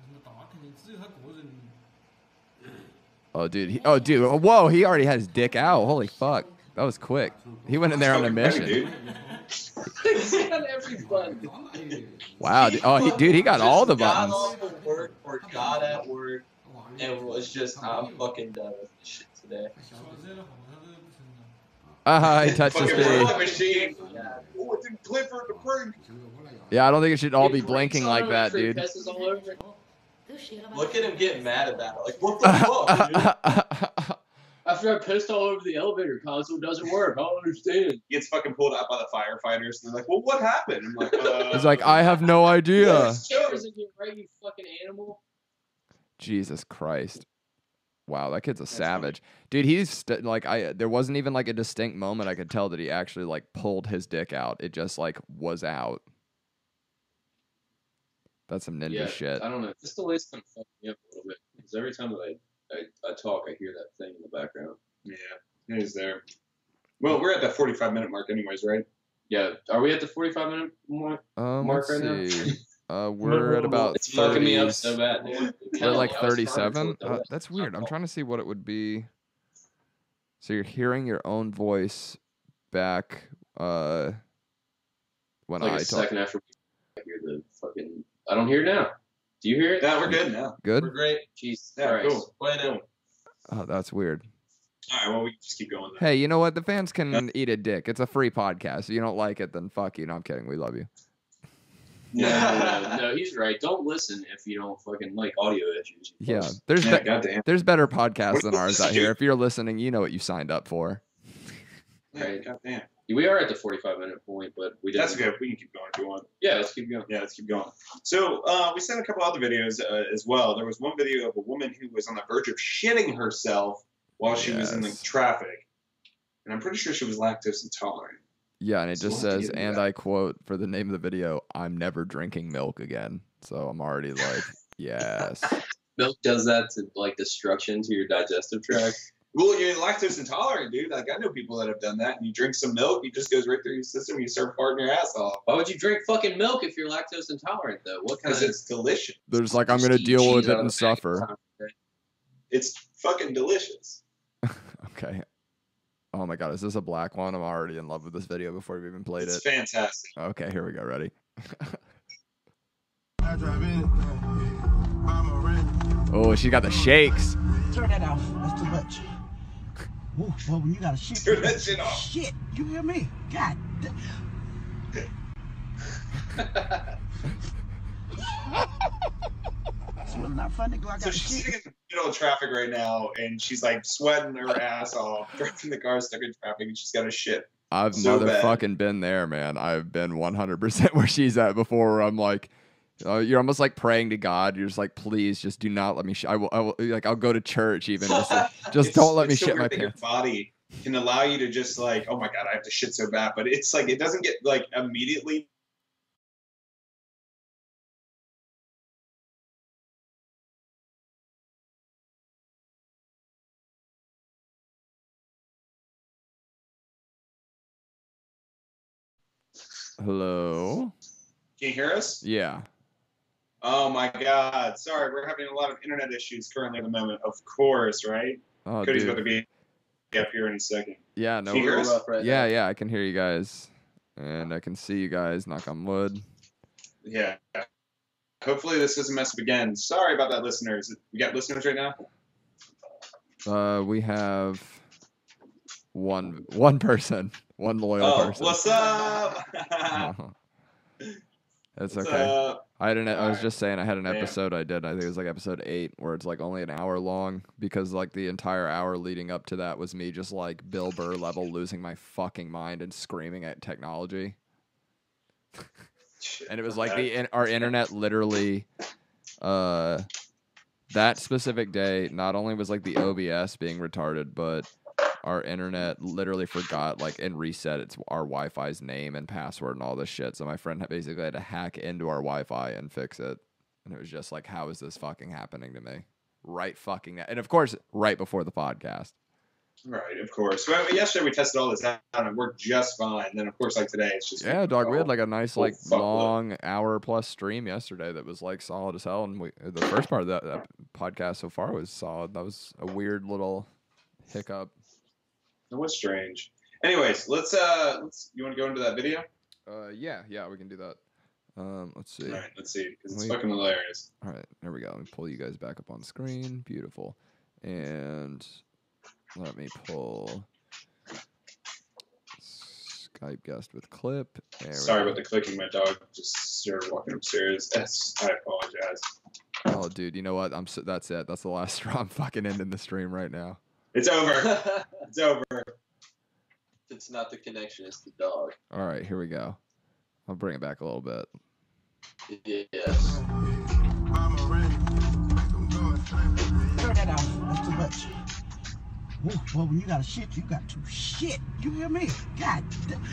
Oh, dude. Whoa, he already had his dick out. Holy fuck. That was quick. He went in there on a mission. Wow. He got all the buttons. Got all the work or got at work and was just, I'm fucking done with this shit today. He touched his feet. Oh, it didn't play for the break. Yeah, I don't think it should all be blinking like that, dude. Look at him getting mad about it. Like, what the fuck, dude? After I pissed all over the elevator console, it doesn't work. I don't understand. He gets fucking pulled out by the firefighters, and they're like, well, what happened? I'm like, He's like, I have no idea. Chairs in here, right, you fucking animal? Jesus Christ. Wow, that kid's a savage. Dude, he's there wasn't even like a distinct moment I could tell that he actually like pulled his dick out. It just like was out. That's some ninja shit. I don't know. This delay's kind of fucking me up a little bit. Because every time that I talk, I hear that thing in the background. Yeah, it is there. Well, we're at that 45-minute mark anyways, right? Yeah. Are we at the 45-minute mark right now? We're at about It's fucking me up so bad, dude. We're like 37. That's weird. I'm trying to see what it would be. So you're hearing your own voice back when like I a talk. second after I hear the fucking... I don't hear it now. Do you hear it? Yeah, we're good now. Good? We're great. Jesus Yeah, Christ. cool. Wait a Oh, that's weird. All right, well, we can just keep going then. Hey, you know what? The fans can eat a dick. It's a free podcast. If you don't like it, then fuck you. No, I'm kidding. We love you. No, he's right. Don't listen if you don't fucking like audio issues. Yeah, Goddamn. there's better podcasts than ours out here. If you're listening, you know what you signed up for. Right. Goddamn. We are at the 45-minute point, but we didn't. That's good. We can keep going if you want. Yeah, let's keep going. Yeah, let's keep going. So we sent a couple other videos as well. There was one video of a woman who was on the verge of shitting herself while she was in the traffic. And I'm pretty sure she was lactose intolerant. Yeah, and it So just we'll have to says, get into and that. I quote for the name of the video, I'm never drinking milk again. So I'm already like, yes. Milk does that to like destruction to your digestive tract. Well, you're lactose intolerant, dude. Like, I know people that have done that. And you drink some milk, it just goes right through your system. You start farting your ass off. Why would you drink fucking milk if you're lactose intolerant, though? What kind Because of... it's delicious. There's like, I'm going to Just eat deal with cheese it out of and the bag. suffer. It's fucking delicious. Okay. Oh my God, is this a black one? I'm already in love with this video before we've even played It's it. fantastic. Okay, here we go. Ready? I drive in, buy my rent. Oh, she got the shakes. Turn that off. That's too much. Whoa, well, when you got a shit. Turn that shit off. Shit, you hear me? God. It's really not funny. I So got she's shit. sitting in the middle of traffic right now, and she's like sweating her ass off, driving the car stuck in traffic, and she's got a shit. I've So bad. motherfucking been there, man. I've been 100% where she's at before. Where I'm like, you're almost like praying to God. You're just like, please, just do not let me. I will. Like, I'll go to church even. Just It's- don't let me it's so shit my weird that your pants. body can allow you to just like, oh my god, I have to shit so bad, but it's like it doesn't get like immediately. Hello? Can you hear us? Yeah. Oh my god, sorry, we're having a lot of internet issues currently at the moment. Of course, right? Oh, Cody's dude. about to be up here in a second. Yeah, no. Can you hear us? Yeah, I can hear you guys. And I can see you guys, knock on wood. Yeah. Hopefully this doesn't mess up again. Sorry about that, listeners. We got listeners right now? We have one person. One loyal person. What's up? That's What's okay. up? I was just saying I had an Man. episode I did. I think it was like episode 8, where it's like only an hour long because like the entire hour leading up to that was me just like Bill Burr level losing my fucking mind and screaming at technology. And it was like our internet literally that specific day not only was like the OBS being retarded, but our internet literally forgot like and reset our Wi-Fi's name and password and all this shit. So my friend basically had to hack into our Wi-Fi and fix it. And it was just like, how is this fucking happening to me? Right fucking now. And of course, right before the podcast. Right, of course. Well, yesterday we tested all this out and it worked just fine. And then of course like today it's just Yeah, dog. We had like a nice like fuck long hour plus stream yesterday that was like solid as hell. And the first part of that podcast so far was solid. That was a weird little hiccup. It was strange. Anyways, let's you want to go into that video? Yeah, we can do that. Let's see. All right, let's see, because it's fucking hilarious. All right, there we go. Let me pull you guys back up on screen. Beautiful. And let me pull Skype guest with clip. Sorry about the clicking. My dog just started walking upstairs. I apologize. Oh, dude, you know what? That's it. That's the last straw. I'm fucking ending the stream right now. It's over. It's over. It's not the connection, it's the dog. All right, here we go. I'll bring it back a little bit. Yes. Turn that off. That's too much. Well, when you got to shit, you got to shit. You hear me? God damn.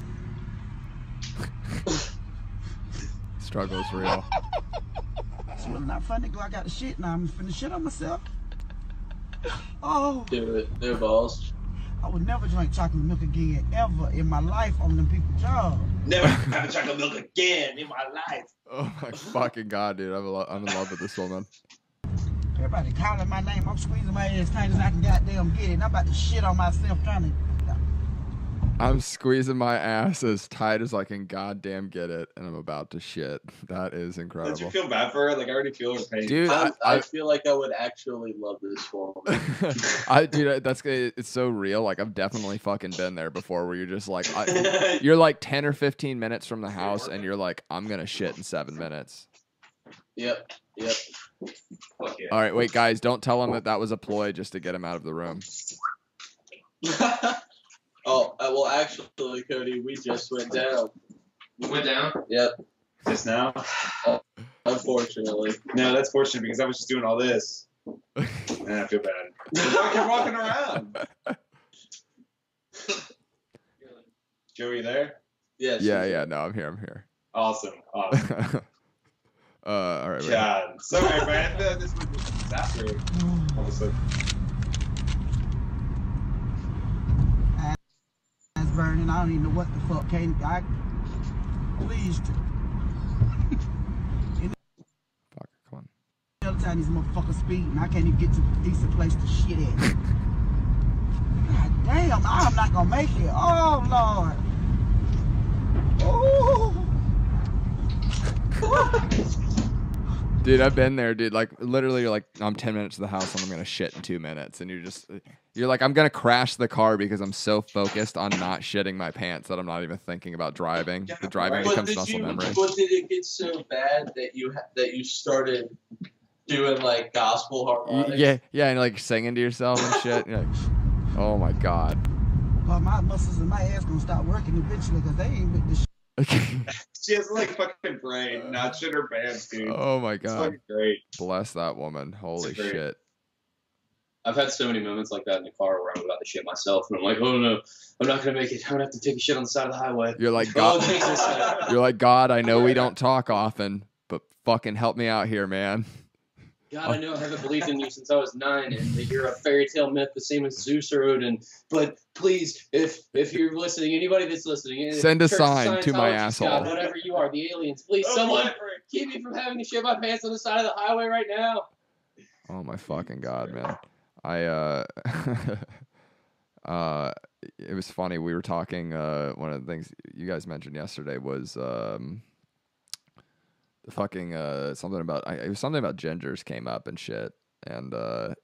Struggle's real. It's really not funny. Go, I got to shit now. I'm finna shit on myself. Oh. Do it. No balls. I would never drink chocolate milk again ever in my life on them people's job. Never have chocolate milk again in my life. Oh my fucking god, dude! I'm in love with this woman. Everybody calling my name. I'm squeezing my ass tight as I can goddamn get it. And I'm about to shit on myself trying to. I'm squeezing my ass as tight as I can goddamn get it, and I'm about to shit. That is incredible. Don't you feel bad for her? Like, I already feel her pain. Dude, I feel like I would actually love this woman. It's so real. Like, I've definitely fucking been there before where you're just like, you're like 10 or 15 minutes from the house, and you're like, I'm going to shit in 7 minutes. Yep. Fuck yeah. All right, wait, guys, don't tell him that was a ploy just to get him out of the room. Oh, well, actually, Cody, we just went down. You went down? Yep. Just now? Unfortunately. No, that's fortunate because I was just doing all this. And I feel bad. I kept walking around. Joey, you there? Yes. Yeah, no, I'm here. Awesome. All right, wait. God. Sorry, man. This was a disaster. All of a sudden. Burning. I don't even know what the fuck came. Please. Fuck, come on. The other time these motherfuckers speeding, I can't even get to a decent place to shit at. God damn, I'm not gonna make it. Oh Lord. Oh. Dude, I've been there, dude. Like, literally, like, I'm 10 minutes to the house and I'm going to shit in 2 minutes. And you're like, I'm going to crash the car because I'm so focused on not shitting my pants that I'm not even thinking about driving. The driving becomes muscle memory. But did it get so bad that you started doing, like, gospel harmonics? Yeah, and, like, singing to yourself and shit. You're like, oh, my God. Well, my muscles in my ass gonna stop working eventually because they ain't with the shit. She has like fucking brain, not shit her pants, dude. Oh my It's god. fucking great. Bless that woman. Holy shit. I've had so many moments like that in the car where I'm about to shit myself, and I'm like, oh no, I'm not gonna make it. I'm gonna have to take a shit on the side of the highway. You're like, Oh God, Jesus! you're like, God, I know we don't talk often, but fucking help me out here, man. God, I know I haven't believed in you since I was 9, and that you're a fairy tale myth, the same as Zeus or Odin. But please, if you're listening, anybody that's listening, send a Church sign to my Scientology, asshole. God, whatever you are, the aliens, please, someone keep me from having to shit my pants on the side of the highway right now. Oh my fucking God, man. It was funny. We were talking. One of the things you guys mentioned yesterday was the fucking something about. It was something about gingers came up and shit. And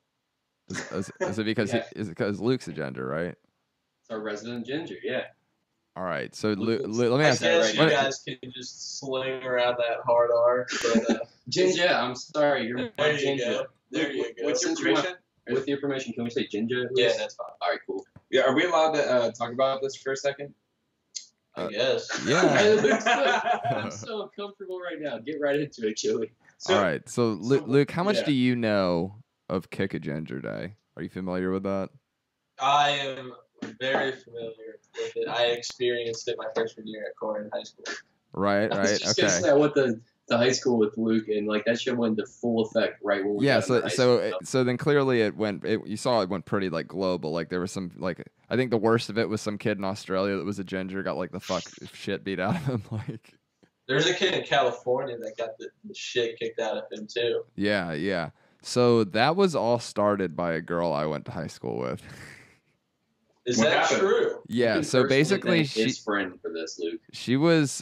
is it because is it because Luke's a ginger, right? It's our resident ginger, yeah. All right. So let me ask you. I guess you guys can just sling around that hard R. But, Ginger, I'm sorry, you're there you ginger. go. There you go. With your permission? With your permission, can we say ginger? Yeah, that's fine. All right, cool. Yeah, are we allowed to talk about this for a second? I guess. Yeah. I'm so uncomfortable right now. Get right into it, Joey. All right. So Luke, how much do you know of Kick a Ginger Day? Are you familiar with that? I am very familiar with it. I experienced it my freshman year at Corrin High School. Right. I was just gonna say I went to high school with Luke, and like that shit went into full effect right when we got into high school. So then clearly you saw it went pretty like global. Like there was some like I think the worst of it was some kid in Australia that was a ginger got like the fuck shit beat out of him. Like there's a kid in California that got the shit kicked out of him too. Yeah. So that was all started by a girl I went to high school with. Is that true? Yeah. So basically, his friend for this, Luke. She was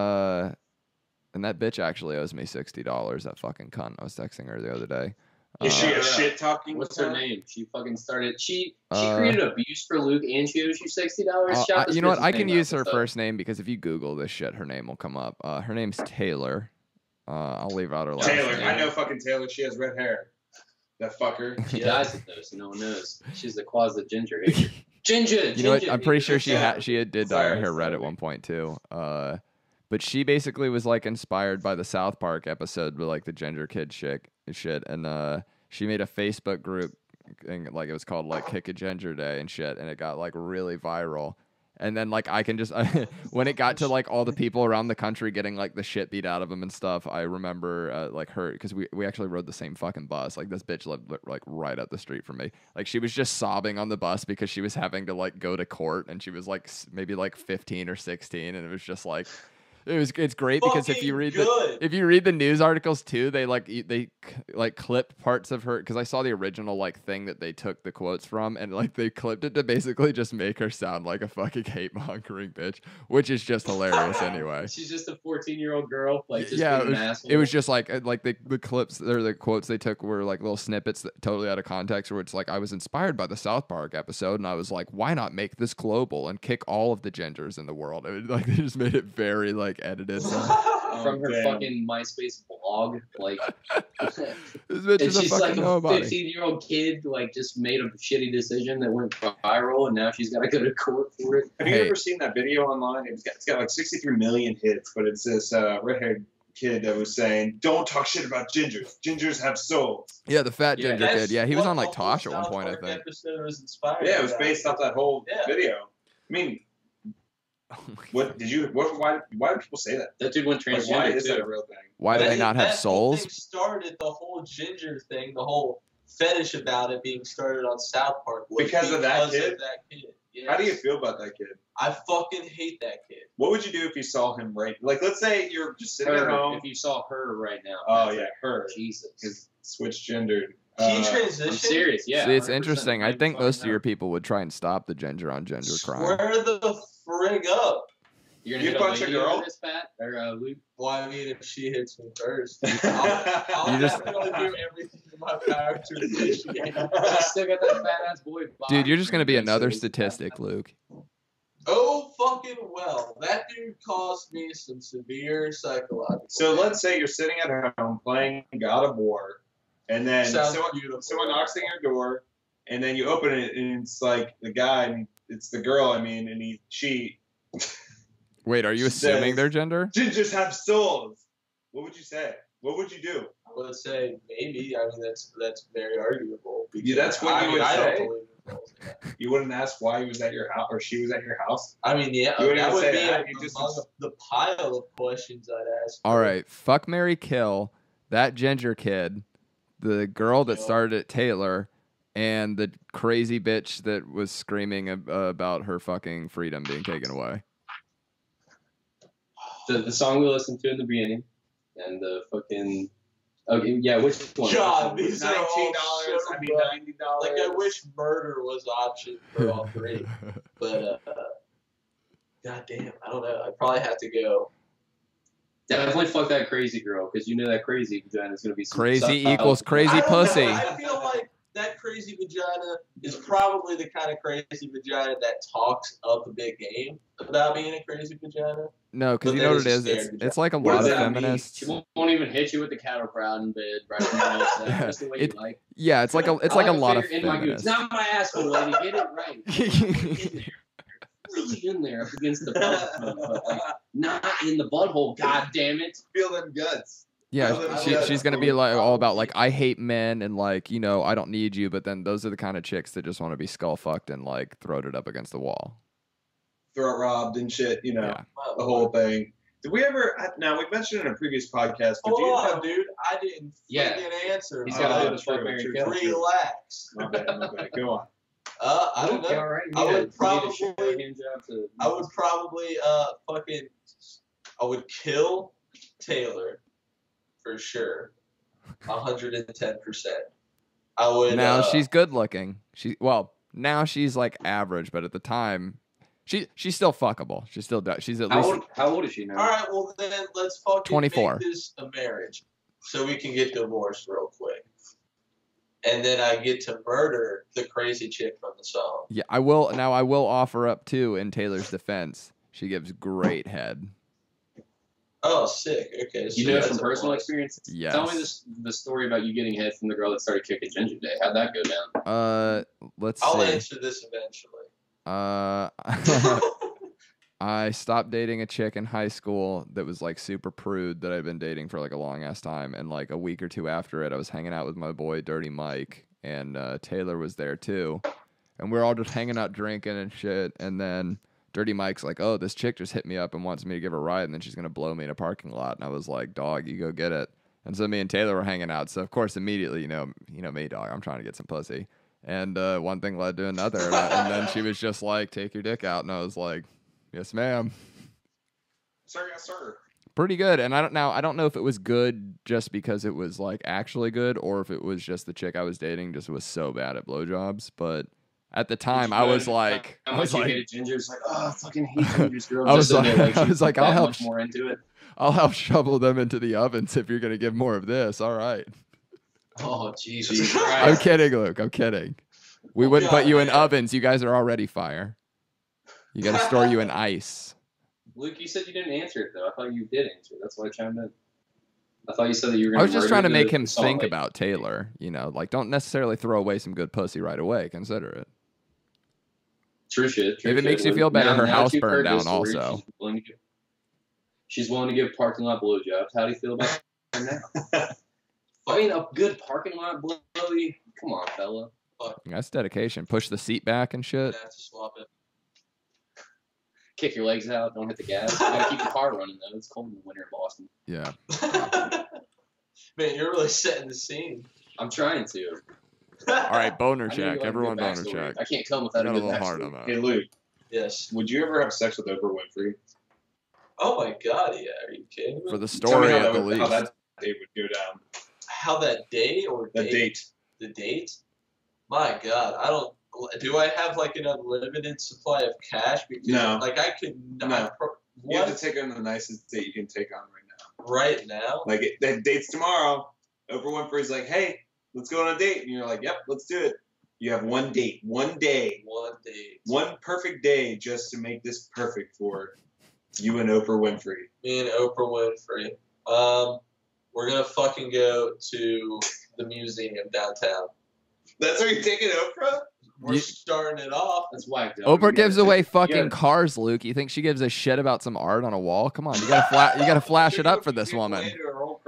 and that bitch actually owes me $60. That fucking cunt. I was texting her the other day. Is she a shit talking? What's her name? She fucking started. She created abuse for Luke, and she owes you $60. You know what? I can use her first name because if you Google this shit, her name will come up. Her name's Taylor. I'll leave out her last Taylor. name. I know fucking Taylor. She has red hair. That fucker. She dies with those, so no one knows. She's the closet ginger hater. Ginger. You know what? I'm pretty sure she did dye her hair red at one point too. But she basically was like inspired by the South Park episode with like the ginger kid shit, and she made a Facebook group, and like it was called like Kick a Ginger Day and shit, and it got like really viral. And then like I can just when it got to like all the people around the country getting like the shit beat out of them and stuff, I remember like her because we actually rode the same fucking bus. Like this bitch lived like right up the street from me. Like she was just sobbing on the bus because she was having to like go to court, and she was like maybe like 15 or 16, and it was just like. It's great because if you read the news articles too, they clipped parts of her because I saw the original like thing that they took the quotes from, and like they clipped it to basically just make her sound like a fucking hate mongering bitch, which is just hilarious anyway. She's just a 14-year-old girl, like just yeah. being an asshole. It was just like the clips or the quotes they took were like little snippets that totally out of context. Where it's like I was inspired by the South Park episode, and I was like, why not make this global and kick all of the gingers in the world? Like they just made it very like edited from her fucking MySpace blog, like this bitch is she's like a nobody. 15-year-old kid, like just made a shitty decision that went viral, and now she's got to go to court for it. Have you ever seen that video online? It's got like 63 million hits, but it's this red-haired kid that was saying, "Don't talk shit about gingers. Gingers have souls." Yeah, the fat ginger kid. Yeah, he was on like Tosh at one point, I think. Yeah, it was based off that whole video. I mean. What did you? Why did people say that? That dude went transgender. Why is that a real thing? Why do they not have souls? That started the whole ginger thing, the whole fetish about it being started on South Park. Because of that kid. Yes. How do you feel about that kid? I fucking hate that kid. What would you do if you saw him right? Like, let's say you're just sitting at home. If you saw her right now. Oh yeah, her. Jesus. Because switch gendered. He transitioned. I'm serious. Yeah. See, it's interesting. I think most of your people would try and stop the ginger on ginger crime. Square the frig up. You're gonna punch a girl? This, Pat? Or Luke? Well, I mean, if she hits me first, I'll definitely do everything in my power to appreciate her. I still got that fat ass boy. Dude, you're just gonna be another statistic, Luke. Oh, fucking well. That dude caused me some severe psychological. So let's say you're sitting at home playing God of War, and then someone knocks on your door, and then you open it, and it's like the guy, and it's the girl, and she. Wait, are you assuming their gender? Gingers have souls. What would you say? What would you do? I would say maybe. I mean, that's very arguable. Yeah, that's what you would I don't say. believe in girls. Yeah. You wouldn't ask why he was at your house or she was at your house. I mean, yeah, You wouldn't that even would say be that. You just among the pile of questions I'd ask. All right, fuck, marry, kill that ginger kid, the girl that started at Taylor, and the crazy bitch that was screaming about her fucking freedom being taken away. The song we listened to in the beginning, and the fucking. Okay, yeah, which one? God, these are $19. all I mean, $90. Like, I wish murder was option for all three. But, God damn, I don't know. I'd probably have to go. Definitely fuck that crazy girl, because you know that crazy vagina is going to be Crazy equals crazy pussy. I feel like that crazy vagina is probably the kind of crazy vagina that talks up a big game about being a crazy vagina. No, because you know what it is? It's like a lot of feminists. She won't even hit you with the cattle prod in bed right in the middle. Just the way you like. Yeah, it's like a lot of It's feminists. not my asshole, lady. Get it right. Really in there up against the butthole, but like not in the butthole. God damn it! Feel them guts. Yeah, she's gonna be like all about like I hate men and like I don't need you, but then those are the kind of chicks that just want to be skull fucked and like throated up against the wall, throat robbed and shit. Yeah. The whole thing. Did we ever? Now we mentioned in a previous podcast. But Hold on, dude. I didn't answer. He's got to fuck Mary Kill. Relax. My bad. Go on. I don't know. Right. I would probably I would kill Taylor for sure. 110%. I would. Now she's good looking. Now she's like average, but at the time, she's still fuckable. She's still she's at least. How old is she now? All right, well then let's fucking 24. make this a marriage, so we can get divorced real quick. And then I get to murder the crazy chick from the song. Yeah, I will. Now I will offer up too in Taylor's defense. She gives great head. Oh, sick. Okay. So you know from personal experience? Yes. Tell me the story about you getting head from the girl that started kicking Ginger Day. How'd that go down? Let's see. I'll answer this eventually. I stopped dating a chick in high school that was like super prude that I'd been dating for like a long ass time, and like a week or two after it, I was hanging out with my boy Dirty Mike, and Taylor was there too, and we were all just hanging out drinking and shit, and then Dirty Mike's like, "Oh, this chick just hit me up and wants me to give her a ride, and then she's gonna blow me in a parking lot," and I was like, "Dog, you go get it." And so me and Taylor were hanging out, so of course immediately, you know me, dog, I'm trying to get some pussy, and one thing led to another, and then she was just like, "Take your dick out," and I was like, "Yes, ma'am." Sir, yes, sir. Pretty good, and I don't know if it was good just because it was like actually good, or if it was just the chick I was dating just was so bad at blowjobs. But at the time, I was like, hated Ginger's like, oh, I fucking hate Ginger's girl. I was like, I'll help. More into it. I'll help shovel them into the ovens if you're gonna give more of this. All right. Oh Jesus Christ! I'm kidding, Luke. I'm kidding. We wouldn't put you in ovens. You guys are already fire. You got to store you in ice. Luke, you said you didn't answer it, though. I thought you did answer it. That's why I chimed in. I thought you said that you were going to I was just trying to make him think about Taylor. Like, don't necessarily throw away some good pussy right away. Consider it. True shit. If it makes you feel better, her house burned down also. She's willing to give parking lot blowjobs. How do you feel about her now? I mean, a good parking lot blowy? Come on, fella. That's dedication. Push the seat back and shit. Have to swap it. Kick your legs out. Don't hit the gas. You gotta keep the car running, though. It's cold in the winter in Boston. Yeah. Man, you're really setting the scene. I'm trying to. All right, boner check. Everyone boner check. I can't come without a good hard on that. Hey, Luke. Yes. Would you ever have sex with Oprah Winfrey? Oh my God! Yeah. Are you kidding me? For the story, at the least. How that date would go down. How that day or the date? The date? My God, I don't. Do I have like an unlimited supply of cash? Because, no. Like I could. No. You have to take on the nicest date you can take on right now. Right now? Like that date's tomorrow. Oprah Winfrey's like, hey, let's go on a date, and you're like, yep, let's do it. You have one date, one day, one perfect day just to make this perfect for you and Oprah Winfrey. Me and Oprah Winfrey. We're gonna fucking go to the museum downtown. That's where you're taking Oprah? We're starting it off. That's whacked up. Oprah gives away fucking cars, Luke. You think she gives a shit about some art on a wall? Come on, you gotta flash it up for this woman. Her whole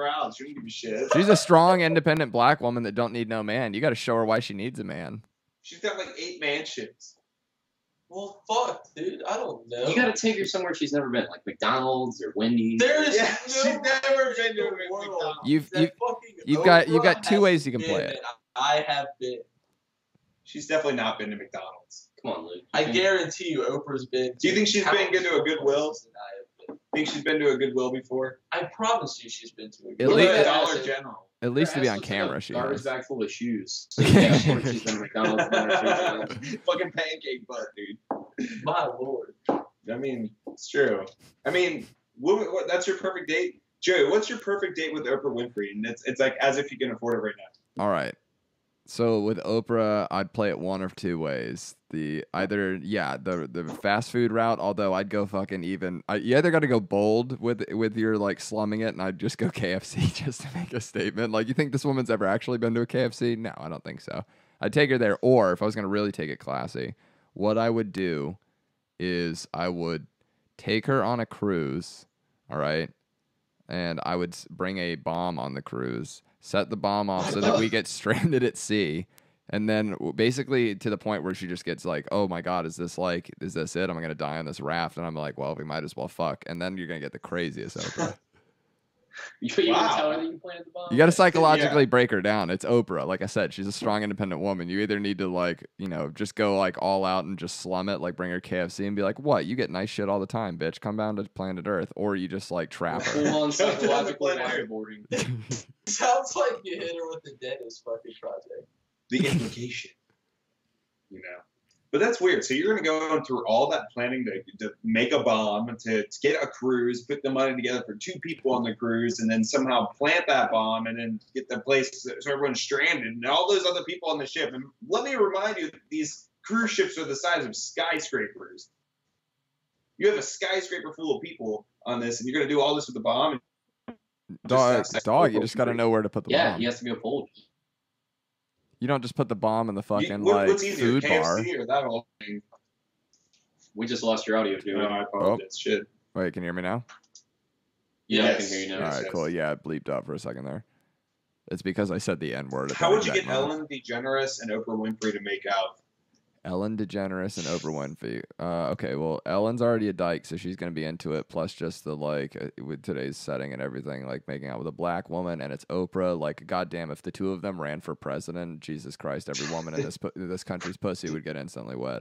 crowd. She don't give a shit. She's a strong, independent black woman that don't need no man. You got to show her why she needs a man. She's got like 8 mansions. Well, fuck, dude. I don't know. You gotta take her somewhere she's never been, like McDonald's or Wendy's. There's Yeah, no she's never been to a in the world McDonald's. You've that fucking got Oprah two ways you can has play been it. and I have been. She's definitely not been to McDonald's. Come on, Luke. I guarantee you, Oprah's been. Do you think she's been good to a Goodwill? places than I have been. Think she's been to a Goodwill before? I promise you, she's been to a At What least- about least- Dollar General? At least to be on Looks like camera, a she garbage is. bag full of shoes. So yeah, of course she's been to McDonald's. Been there 2 times. Fucking pancake butt, dude. My lord. I mean, it's true. I mean, what, that's your perfect date? Joey, what's your perfect date with Oprah Winfrey? And it's like as if you can afford it right now. All right. So with Oprah, I'd play it one of two ways. The fast food route. Although I'd go fucking even. You either got to go bold with your like slumming it, and I'd just go KFC just to make a statement. Like, you think this woman's ever actually been to a KFC? No, I don't think so. I'd take her there. Or if I was gonna really take it classy, what I would do is I would take her on a cruise. All right, and I would bring a bomb on the cruise. Set the bomb off so that we get stranded at sea. And then basically to the point where she just gets like, oh my God, is this it? I'm going to die on this raft. And I'm like, well, we might as well fuck. And then you're going to get the craziest Oprah. You tell her Wow. that you planted the bomb? You got to psychologically break her down. It's Oprah. Like I said, she's a strong, independent woman. You either need to just go like all out and just slum it, like bring her KFC and be like, what? You get nice shit all the time, bitch. Come down to planet Earth. Or you just like trap her. Full on psychological Planet. waterboarding. Sounds like you hit her with the dentist fucking project. The implication, But that's weird. So you're going to go through all that planning to make a bomb, to get a cruise, put the money together for 2 people on the cruise, and then somehow plant that bomb and then get the place so everyone's stranded and all those other people on the ship. And let me remind you, these cruise ships are the size of skyscrapers. You have a skyscraper full of people on this, and you're going to do all this with the bomb. Dog, you just got to know where to put the Yeah, bomb. he has to go bold. You don't just put the bomb in the fucking What's easier, food KFC bar. or that whole thing? We just lost your audio, dude. No, I apologize. Shit. Wait, can you hear me now? Yeah, I Yes. can hear you now. All right, yes. cool. Yeah, it bleeped out for a second there. It's because I said the N word. at How that would you exact get moment. Ellen DeGeneres and Oprah Winfrey to make out? Ellen DeGeneres and Oprah Winfrey. Okay, well, Ellen's already a dyke, so she's gonna be into it. Plus, just the with today's setting and everything, like making out with a black woman, and it's Oprah. Like, goddamn, if the two of them ran for president, Jesus Christ, every woman in this country's pussy would get instantly wet.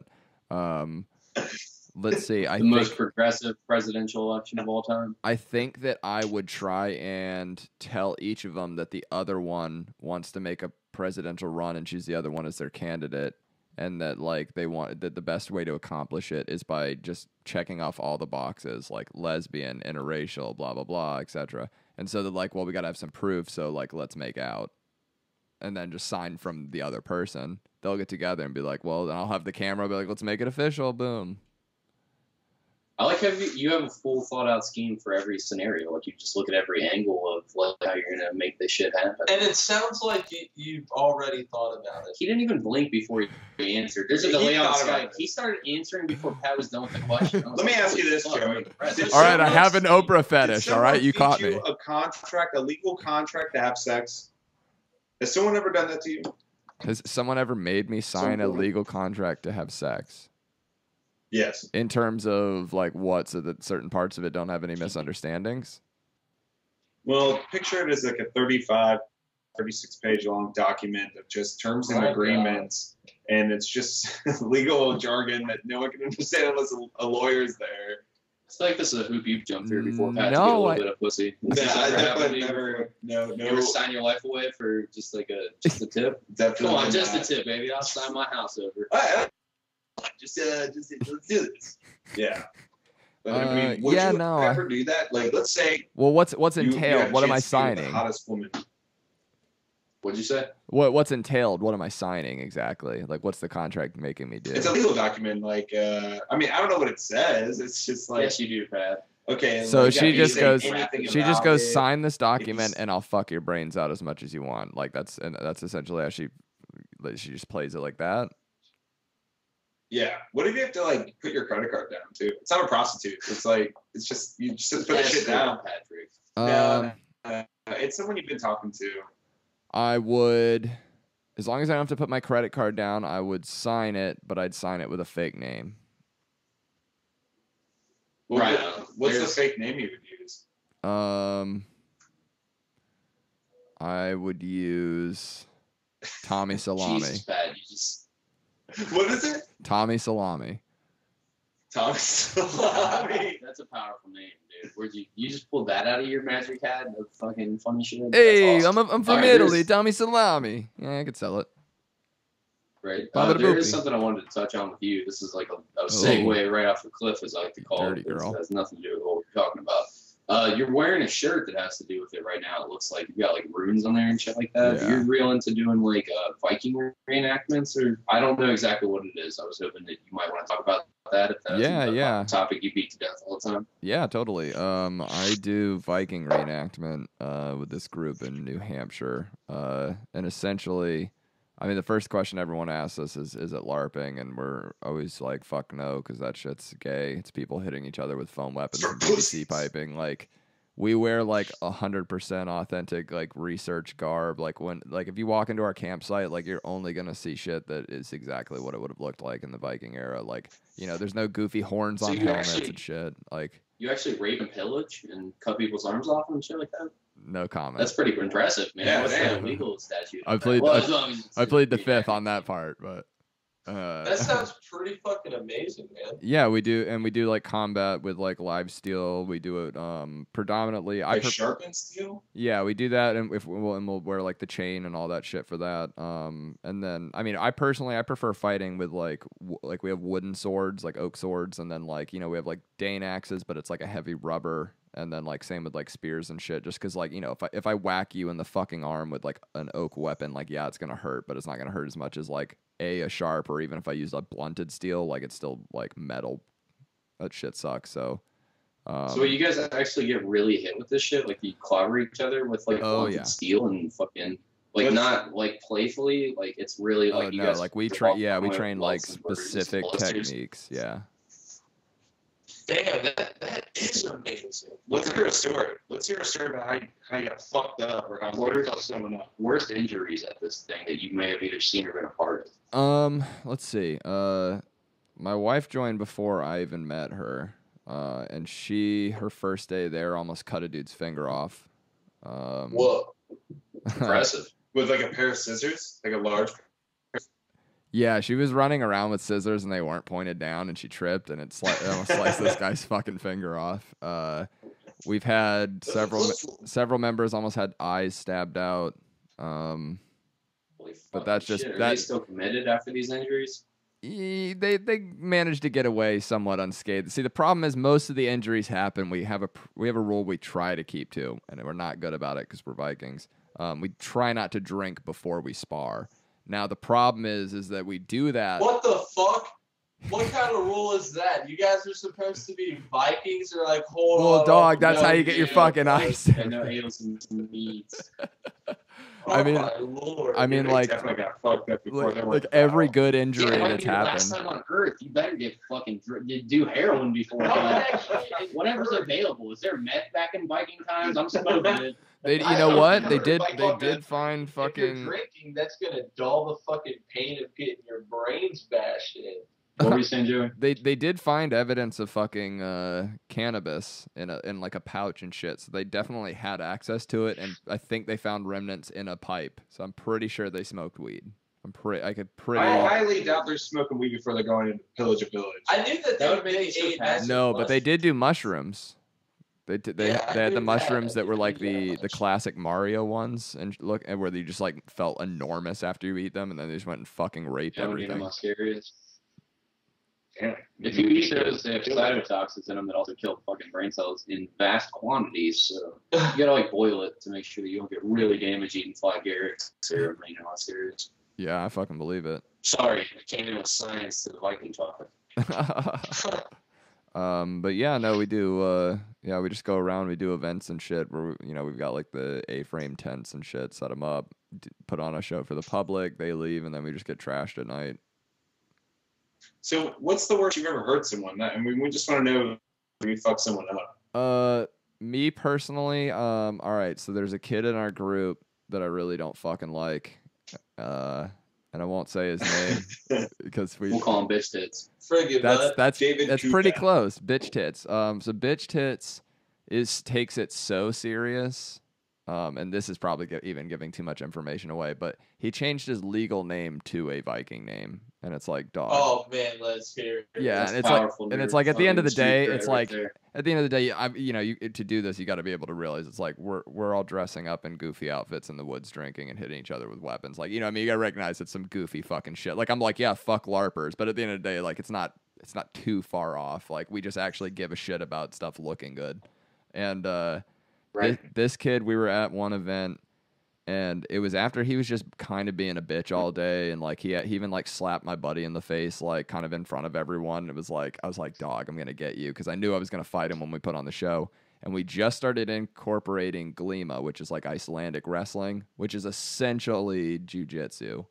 Let's see. The most progressive presidential election of all time. I think that I would try and tell each of them that the other one wants to make a presidential run, and choose the other one as their candidate. And that that the best way to accomplish it is by just checking off all the boxes, like lesbian, interracial, blah blah blah, etc. And so they're like, well, we gotta have some proof, so let's make out, and then just sign from the other person. They'll get together and be like, well, then I'll have the camera be like, let's make it official, boom. I like how you have a full thought out scheme for every scenario. Like, you just look at every angle of how you're gonna make this shit happen. And it sounds like you've already thought about it. He didn't even blink before he answered. There's a He delay on thought about Skype. it. He started answering before Pat was done with the question. Let me ask you this, Joey. All right, I have an Oprah fetish. Did All right, someone you caught feed me. A legal contract to have sex? Has someone ever done that to you? Has someone ever made me sign a legal contract to have sex? Yes. In terms of what, so that certain parts of it don't have any misunderstandings? Well, picture it as like a 36 page long document of just terms and agreements, and it's just legal jargon that no one can understand unless a lawyer's there. It's like this is a hoop you've jumped through before Pat to get a No, little bit of pussy. Yeah, I Never happened to definitely you never. before? No. You ever sign your life away for just a tip? Definitely Come on, just a not. tip, baby. I'll sign my house over. All right, just let's do this. Yeah. But I mean, would yeah, you no, ever do that? Like, let's say Well, what's you entailed? had a What am I chance to be with signing? The hottest woman. What'd you say? What's entailed? What am I signing exactly? What's the contract making me do? It's a legal document. I mean, I don't know what it says. It's just like, Yes, you do, Pat. okay. So like, she you just say goes. anything She just about goes. it. Sign this document, It's- and I'll fuck your brains out as much as you want. That's essentially how she just plays it like that. Yeah. What if you have to put your credit card down too? It's not a prostitute. It's just you just put the shit down. Patrick. Yeah. It's someone you've been talking to. I would, as long as I don't have to put my credit card down, I would sign it, but I'd sign it with a fake name. Right. What's the fake name you would use? I would use Tommy Salami. Jesus, Pat, you just... What is it? Tommy Salami. Tommy Salami. That's a powerful name, dude. Where'd you just pulled that out of your magic hat? The fucking funny shit. Hey, That's awesome. I'm from Italy. Tommy Salami. Yeah, I could sell it. Right. There is something I wanted to touch on with you. This is like a segue right off the cliff, as I like to call Dirty it. girl. It has nothing to do with what we're talking about. You're wearing a shirt that has to do with it right now. It looks like you've got like runes on there and shit like that. Yeah. You're real into doing like Viking reenactments, or I don't know exactly what it is. I was hoping that you might want to talk about that. If that's a topic you beat to death all the time. Yeah, totally. I do Viking reenactment with this group in New Hampshire, and essentially, I mean, the first question everyone asks us is it LARPing? And we're always like, fuck no, because that shit's gay. It's people hitting each other with foam weapons and PVC piping. Like, we wear like 100% authentic like research garb. Like if you walk into our campsite, like you're only gonna see shit that is exactly what it would have looked like in the Viking era. Like, you know, there's no goofy horns on helmets and shit. Like, you actually rape and pillage and cut people's arms off and shit like that? No comment. That's pretty impressive, man. Yeah, what's the legal statute? I played the fifth on that part, but that sounds pretty fucking amazing, man. Yeah, we do, and we do like combat with like live steel. We do it predominantly. Sharpened steel. Yeah, we do that, and we'll wear like the chain and all that shit for that. And then I mean, I prefer fighting with like we have wooden swords, like oak swords, and then like, you know, we have like Dane axes, but it's like a heavy rubber. And then like same with like spears and shit, just because like, you know, if I whack you in the fucking arm with like an oak weapon, like, yeah, it's gonna hurt, but it's not gonna hurt as much as like a sharp, or even if I use a blunted steel, like it's still like metal. That shit sucks. So you guys actually get really hit with this shit? Like you clobber each other with like blunted steel and fucking like not like playfully, like it's really like you guys like we train like specific techniques. Yeah. Damn, that is amazing. Let's hear a story. Let's hear a story about how you got fucked up or how you fucked someone up. Worst injuries at this thing that you may have either seen or been a part of. Let's see. My wife joined before I even met her. And her first day there almost cut a dude's finger off. Whoa. Impressive. With like a pair of scissors? Like a large. Yeah, she was running around with scissors and they weren't pointed down, and she tripped and it almost sliced this guy's fucking finger off. We've had several members almost had eyes stabbed out. But that's just Are they still committed after these injuries? They managed to get away somewhat unscathed. See, the problem is most of the injuries happen. We have a rule we try to keep to, and we're not good about it because we're Vikings. We try not to drink before we spar. Now, the problem is that we do that. What the fuck? What kind of rule is that? You guys are supposed to be Vikings, or like, hold on. Well, dog, that's how you get your fucking eyes. I know ales and meats. I mean, like every good injury that's happened. Last time on Earth, you better get fucking do heroin before. Whatever's available. Is there meth back in Viking times? I'm smoking it. You know what? They did find fucking. If you're drinking, that's gonna dull the fucking pain of getting your brains bashed in. What were you saying, Joey? They did find evidence of fucking cannabis in like a pouch and shit. So they definitely had access to it, and I think they found remnants in a pipe. So I'm pretty sure they smoked weed. I highly doubt they're smoking weed before they're going into pillage a village. I knew that would make me No, but they did do mushrooms. They had the mushrooms that were like the classic Mario ones, and where they just like felt enormous after you eat them, and then they just went and fucking raped everything. Yeah. If you eat those, they have cytotoxins in them that also kill fucking brain cells in vast quantities. So you gotta like boil it to make sure that you don't get really damaged eating Fly Garrett's or Steroids. Yeah, I fucking believe it. Sorry, I came in with science to the Viking topic. But yeah, no, we do. We just go around. We do events and shit. Where we've got like the A-frame tents and shit. Set them up, put on a show for the public. They leave, and then we just get trashed at night. So, what's the worst you've ever hurt someone? We just want to know when you fuck someone up. Me personally, all right. So there's a kid in our group that I really don't fucking like, and I won't say his name because We'll call him bitch tits. that's David pretty Kuka. close. Bitch tits. So bitch tits takes it so serious. And this is probably even giving too much information away, but he changed his legal name to a Viking name, and it's like dog. Oh man, let's hear it. Yeah, That's and it's powerful, like, and nerd. it's like at the end of the Street day, cred it's right like there. at the end of the day, to do this, you got to be able to realize it's like we're all dressing up in goofy outfits in the woods, drinking and hitting each other with weapons. Like, you know, what I mean, you got to recognize it's some goofy fucking shit. Like, I'm like, yeah, fuck LARPers, but at the end of the day, like, it's not too far off. Like, we just actually give a shit about stuff looking good. And Right. this kid, we were at one event. And it was after he was just kind of being a bitch all day, and like he even like slapped my buddy in the face, like kind of in front of everyone. It was like I was like, dog, I'm gonna get you, because I knew I was gonna fight him when we put on the show. And we just started incorporating Glima, which is like Icelandic wrestling, which is essentially jujitsu.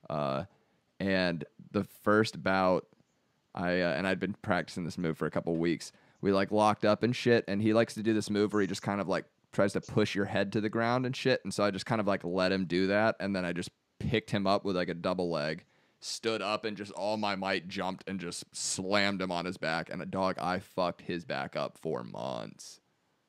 And the first bout, I'd been practicing this move for a couple weeks. We like locked up and shit, and he likes to do this move where he just kind of like tries to push your head to the ground and shit. And so I just kind of like let him do that. And then I just picked him up with like a double leg, stood up, and just all my might jumped and just slammed him on his back. And I fucked his back up for months.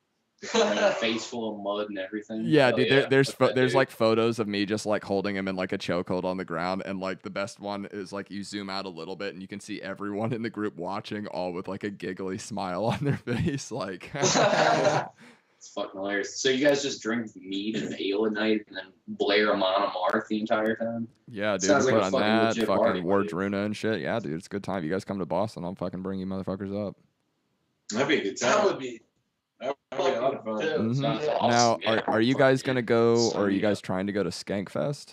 A face full of mud and everything. Yeah, Oh, dude. yeah. There's like photos of me just like holding him in like a chokehold on the ground, and like the best one is like you zoom out a little bit and you can see everyone in the group watching, all with like a giggly smile on their face, like. It's fucking hilarious. So you guys just drink mead and ale at night and then blare Amon Amarth the entire time? Yeah, dude. Sounds Put like a on fucking that, legit fucking party, War buddy. Druna and shit. Yeah, dude, it's a good time. You guys come to Boston, I'll fucking bring you motherfuckers up. That'd be a good time. That would be That would be a lot of fun. fucking Mhm. Sounds Yeah. awesome. Now, Yeah. are you guys gonna go, Sign or are you me guys up. trying to go to Skankfest?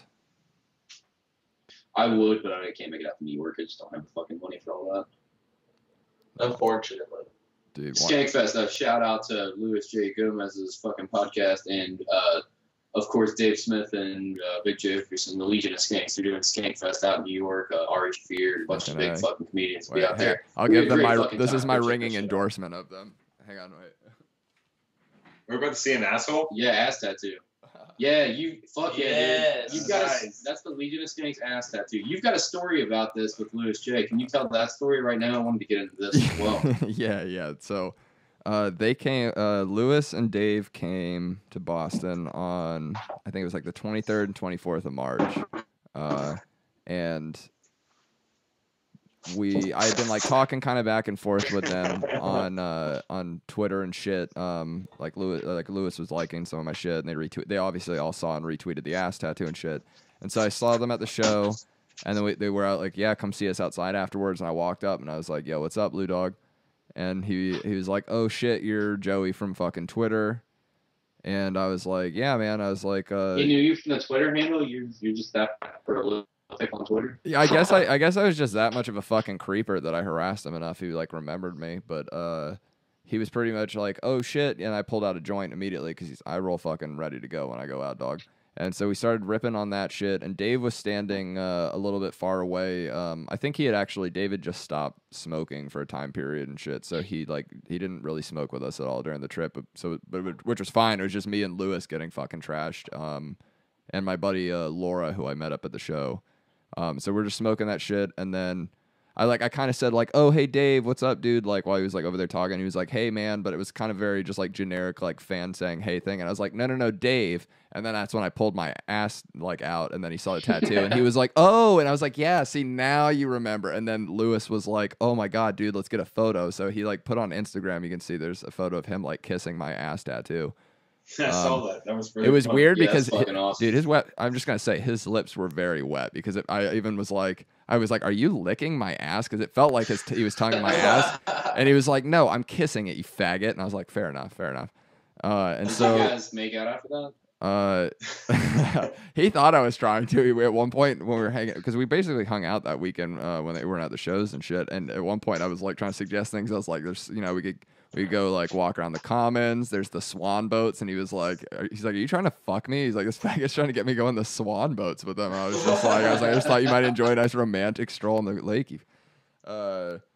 I would, but I can't make it out to New York. I just don't have the fucking money for all that. Unfortunately. Dude, Skankfest, shout out to Louis J. Gomez's fucking podcast, and of course Dave Smith and Big Jefferson, the Legion of Skanks. They're doing Skankfest out in New York. Ari Fear, a bunch of big fucking comedians will be wait, out hey, there. I'll We give had a them great my. fucking This time. is my Go check ringing that shit out. endorsement of them. Hang on, wait. We're about to see an asshole. Yeah, ass tattoo. Yeah, fuck yeah, Yes. dude. You've got Nice. that's the Legion of Skanks ass tattoo. You've got a story about this with Louis J. Can you tell that story right now? I wanted to get into this as well. yeah. So, they came. Lewis and Dave came to Boston on, I think it was like the 23rd and 24th of March, and I had been like talking kind of back and forth with them on Twitter and shit. Like Lewis was liking some of my shit, and they obviously all saw and retweeted the ass tattoo and shit. And so I saw them at the show, and then they were out like, yeah, come see us outside afterwards. And I walked up and I was like, yo, what's up, Lou Dog? And he was like, oh shit, you're Joey from fucking Twitter. And I was like, yeah, man. I was like, He knew you from the Twitter handle. You're just that prolific on Twitter. yeah, I guess I was just that much of a fucking creeper that I harassed him enough. He like remembered me, but he was pretty much like, oh shit, and I pulled out a joint immediately because I roll fucking ready to go when I go out, dog. And so we started ripping on that shit, and Dave was standing a little bit far away. I think David just stopped smoking for a time period and shit, so he didn't really smoke with us at all during the trip. Which was fine. It was just me and Lewis getting fucking trashed, and my buddy Laura, who I met up at the show. So we're just smoking that shit, and then I kind of said like, oh hey Dave, what's up, dude? Like while he was like over there talking, he was like, hey man, but it was kind of very just like generic like fan saying hey thing, and I was like, no Dave, and then that's when I pulled my ass like out, and then he saw the tattoo, and he was like, oh, and I was like, yeah, see now you remember, and then Lewis was like, oh my god, dude, let's get a photo. So he like put on Instagram, you can see there's a photo of him like kissing my ass tattoo. I saw that. That was pretty It was fun. weird Yeah, because, that's fucking awesome. dude, I'm just going to say his lips were very wet because I even was like, are you licking my ass? Because it felt like he was tonguing my ass. And he was like, no, I'm kissing it, you faggot. And I was like, fair enough. And Did so you guys make out after that? he thought I was trying to. At one point when we were hanging, because we basically hung out that weekend when they weren't at the shows and shit. And at one point I was like trying to suggest things. I was like, there's, we could go like walk around the commons. There's the swan boats, and he was like, are you trying to fuck me? He's like, this faggot's trying to get me going the swan boats with them. I was like, I just thought you might enjoy a nice romantic stroll on the lake. But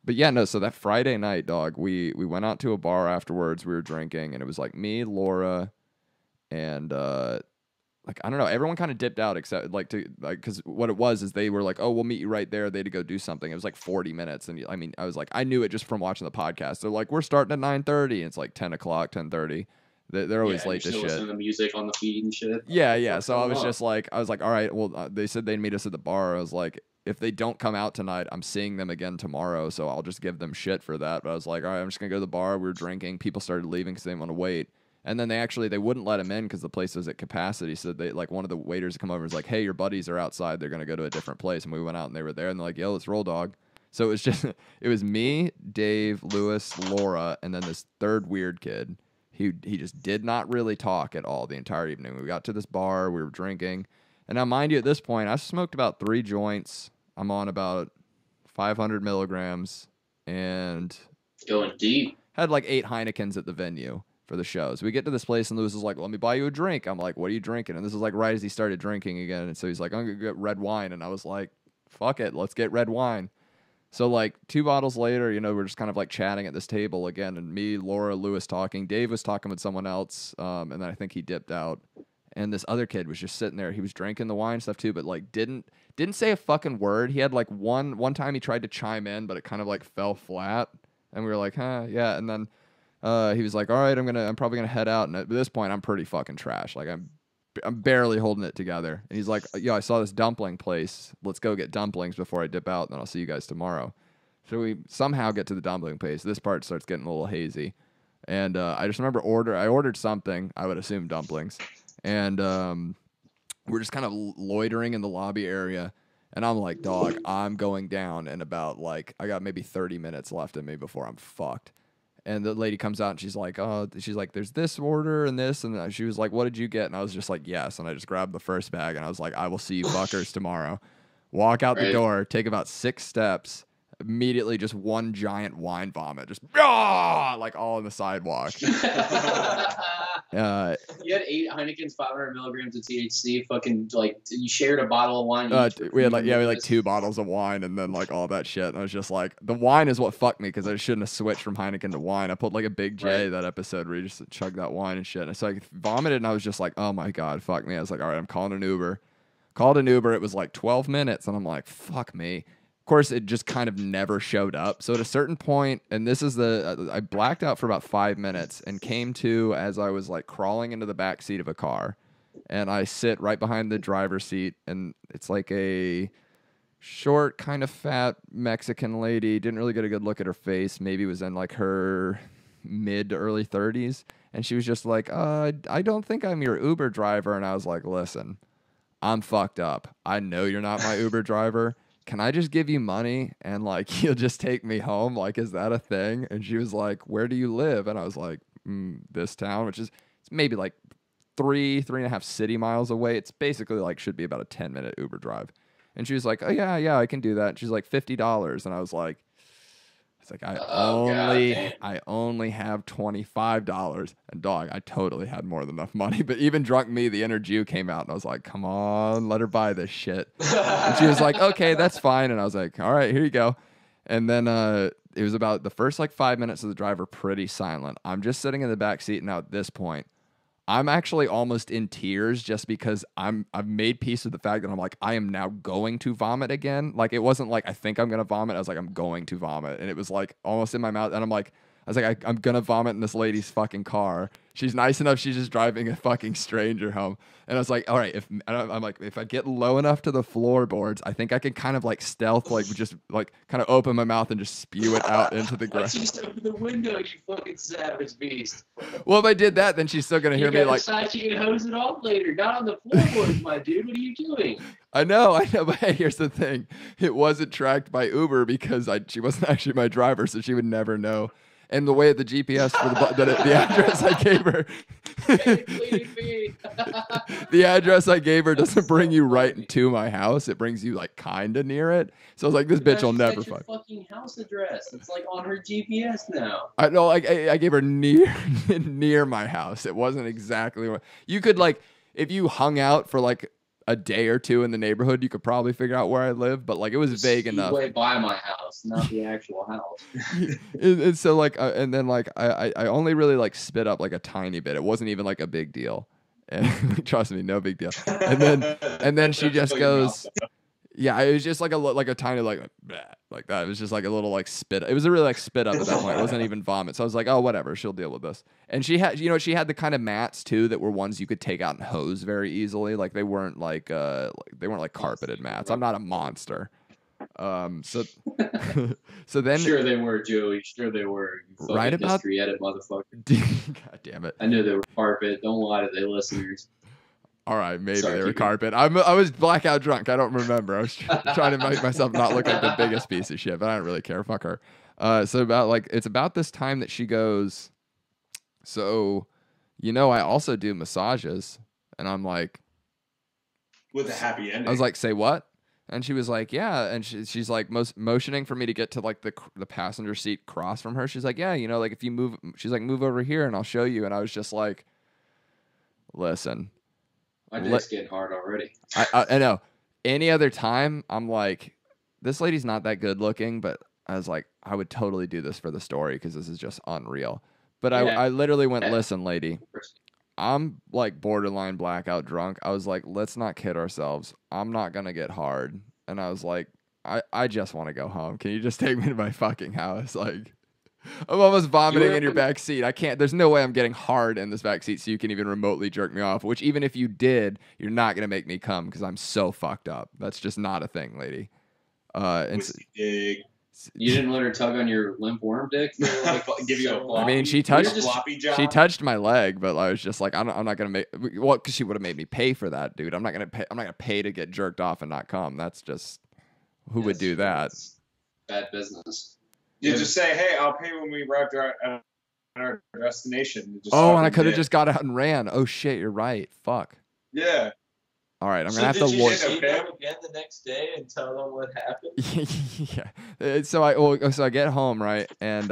But yeah, no, so that Friday night, dog, we went out to a bar afterwards. We were drinking, and it was like me, Laura, and like I don't know, everyone kind of dipped out except because what it was is they were like, oh, we'll meet you right there. They had to go do something. It was like 40 minutes, and I mean, I was like, I knew it just from watching the podcast. They're like, we're starting at 9:30, and it's like 10 o'clock, 10:30. They're always late to shit. Listening to music on the feed and shit. Yeah. So I was just like, all right, well, they said they'd meet us at the bar. I was like, if they don't come out tonight, I'm seeing them again tomorrow, so I'll just give them shit for that. But I was like, all right, I'm just gonna go to the bar. We were drinking. People started leaving because they didn't want to wait. And then they wouldn't let him in because the place was at capacity. So they like one of the waiters come over and was like, hey, your buddies are outside. They're gonna go to a different place. And we went out and they were there and they're like, yo, let's roll, dog. So it was just it was me, Dave, Lewis, Laura, and then this third weird kid. He just did not really talk at all the entire evening. We got to this bar, we were drinking. And now mind you, at this point, I've smoked about 3 joints. I'm on about 500 milligrams and going deep. Had like 8 Heinekens at the venue for the shows. We get to this place and Lewis is like, let me buy you a drink. I'm like, what are you drinking? And this is like right as he started drinking again. And so he's like, I'm going to get red wine. And I was like, fuck it, let's get red wine. So like 2 bottles later, we're just kind of like chatting at this table again. And me, Laura, Lewis talking. Dave was talking with someone else. And then I think he dipped out. And this other kid was just sitting there. He was drinking the wine stuff too, but like didn't say a fucking word. He had like one time he tried to chime in, but it kind of like fell flat. And we were like, huh, yeah. And then he was like, all right, I'm probably gonna head out. And at this point, I'm pretty fucking trash. Like I'm barely holding it together. And he's like, yo, I saw this dumpling place. Let's go get dumplings before I dip out, and then I'll see you guys tomorrow. So we somehow get to the dumpling place. This part starts getting a little hazy. And I just remember I ordered something. I would assume dumplings. And we're just kind of loitering in the lobby area. And I'm like, dog, I'm going down in about I got maybe 30 minutes left in me before I'm fucked. And the lady comes out and she's like, there's this order and this. And she was like, what did you get? And I was just like, yes. And I just grabbed the first bag and I was like, I will see you fuckers tomorrow. Walk out the door, take about 6 steps. Immediately just one giant wine vomit. Just, like all on the sidewalk. You had 8 Heinekens, 500 milligrams of THC. Fucking you shared a bottle of wine. We had 2 bottles of wine and then like all that shit. And I was just like, the wine is what fucked me because I shouldn't have switched from Heineken to wine. I put like a Big J that episode where you just chug that wine and shit. And so I vomited and I was just like, oh my god, fuck me. I was like, all right, I'm calling an Uber. Called an Uber. It was like 12 minutes and I'm like, fuck me. Of course, it just kind of never showed up. So at a certain point, and this is I blacked out for about 5 minutes and came to as I was like crawling into the back seat of a car. And I sit right behind the driver's seat, and it's like a short, kind of fat Mexican lady. Didn't really get a good look at her face. Maybe was in like her mid to early 30s. And she was just like, I don't think I'm your Uber driver. And I was like, listen, I'm fucked up. I know you're not my Uber driver. Can I just give you money and like you'll just take me home? Like, is that a thing? And she was like, where do you live? And I was like, this town, which is it's maybe like 3.5 city miles away. It's basically like should be about a 10-minute Uber drive. And she was like, oh yeah, I can do that. And she's like $50. And I was like, I only have $25. And dog, I totally had more than enough money. But even drunk me, the inner Jew came out and I was like, come on, let her buy this shit. And she was like, okay, that's fine. And I was like, all right, here you go. And then it was about the first 5 minutes of the drive were pretty silent. I'm just sitting in the back seat. Now at this point, I'm actually almost in tears just because I've made peace with the fact that I'm like, I am now going to vomit again. Like, it wasn't like I think I'm going to vomit. I was like, I'm going to vomit. And it was like almost in my mouth. And I was like, I'm going to vomit in this lady's fucking car. She's nice enough. She's just driving a fucking stranger home. And I was like, all right, if I get low enough to the floorboards, I think I can kind of stealth, just kind of open my mouth and just spew it out into the ground. Just open the window, you fucking savage beast. Well, if I did that, then she's still going to hear me you can hose it off later. Not on the floorboards, my dude. What are you doing? I know, but hey, here's the thing. It wasn't tracked by Uber because she wasn't actually my driver, so she would never know. And the way the GPS for the address I gave her, the address I gave her doesn't bring you right to my house. It brings you kind of near it. So I was like, this bitch will never find. Your fucking house address. It's on her GPS now. I know. I gave her near my house. It wasn't exactly what you could if you hung out for a day or two in the neighborhood, you could probably figure out where I live. But like, it was vague enough. Way by my house, not the actual house. And so like, and then like, I only really like spit up like a tiny bit. It wasn't even like a big deal. And trust me, no big deal. And then she just goes, yeah, it was just like a tiny like that. It was just like a little like spit. It was a really like spit up at that point. It wasn't even vomit. So I was like, oh, whatever, she'll deal with this. And she had, she had the kind of mats too that were ones you could take out and hose very easily. Like they weren't like carpeted mats. I'm not a monster. So so then sure they were, Joey. Sure they were. You right about history edit, motherfucker. God damn it! I knew they were carpet. Don't lie to the listeners. All right, maybe Sorry, they were carpet. I was blackout drunk. I don't remember. I was trying to make myself not look like the biggest piece of shit, but I don't really care. Fuck her. So it's about this time that she goes, so, I also do massages. And I'm like, with a happy ending. I was like, say what? And she was like, yeah. And she's like motioning for me to get to like the passenger seat across from her. She's like, yeah, like if you move, she's like, move over here and I'll show you. And I was just like, listen. My dick's getting hard already. I know. Any other time, I'm like, this lady's not that good looking, but I was like, I would totally do this for the story because this is just unreal. But yeah. I literally went, listen, lady, I'm like borderline blackout drunk. I was like, let's not kid ourselves. I'm not going to get hard. And I was like, I just want to go home. Can you just take me to my fucking house? Like, I'm almost vomiting in your back seat. I can't. There's no way I'm getting hard in this back seat so you can even remotely jerk me off. Which even if you did, you're not gonna make me come because I'm so fucked up. That's just not a thing, lady. You didn't let her tug on your limp worm dick? Like, give you a floppy? I mean, she touched my leg, but I was just like, I'm not gonna make. Well, because she would have made me pay for that, dude. I'm not gonna pay to get jerked off and not come. That's just who would do that? Bad business. You just say, hey, I'll pay when we arrive at our destination. And I could have just got out and ran. Oh, shit, you're right. Fuck. Yeah. All right, I'm going to have to look. Did you them again the next day and tell them what happened? Yeah. So I get home, right, and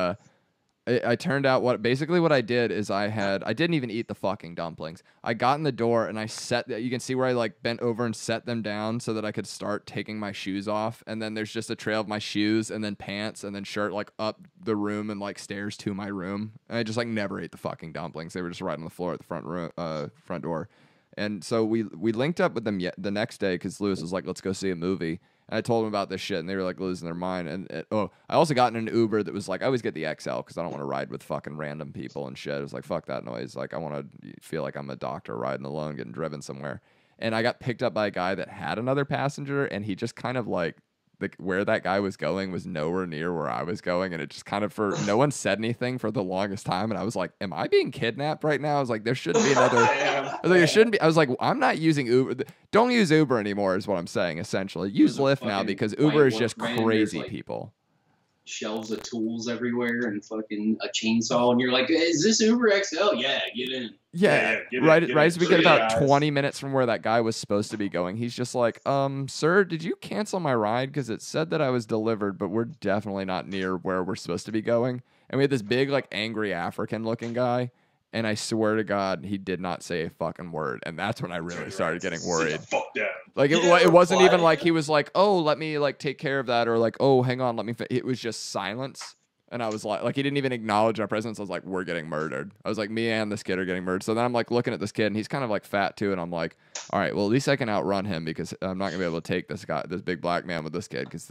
I turned out what I did is I didn't even eat the fucking dumplings. I got in the door and you can see where I like bent over and set them down so that I could start taking my shoes off. And then there's just a trail of my shoes and then pants and then shirt like up the room and like stairs to my room. And I just like never ate the fucking dumplings. They were just right on the floor at the front door. And so we linked up with them the next day because Lewis was like, let's go see a movie. And I told them about this shit, and they were like losing their mind. And I also got in an Uber that was like, I always get the XL because I don't want to ride with fucking random people and shit. It was like, fuck that noise. Like, I want to feel like I'm a doctor riding alone, getting driven somewhere. And I got picked up by a guy that had another passenger, and he just kind of like, where that guy was going was nowhere near where I was going, and it just kind of no one said anything for the longest time, and I was like, am I being kidnapped right now? I was like, there shouldn't be another. I was like, there shouldn't be. I was like, I'm not using Uber. Don't use Uber anymore, is what I'm saying. Essentially, use Lyft now because Uber is just crazy people. Shelves of tools everywhere and fucking a chainsaw, and you're like, is this Uber XL? Yeah, get in. Yeah, right as we get about 20 minutes from where that guy was supposed to be going, he's just like, sir, did you cancel my ride? Because it said that I was delivered, but we're definitely not near where we're supposed to be going. And we had this big, like, angry African-looking guy, and I swear to God, he did not say a fucking word. And that's when I really started getting worried. Fuck down. Like, it wasn't even like he was like, oh, let me, like, take care of that, or like, oh, hang on, let me... It was just silence. And I was like, he didn't even acknowledge our presence. I was like, we're getting murdered. I was like, me and this kid are getting murdered. So then I'm like looking at this kid, and he's kind of like fat too. And I'm like, all right, well, at least I can outrun him because I'm not gonna be able to take this big black man with this kid. Because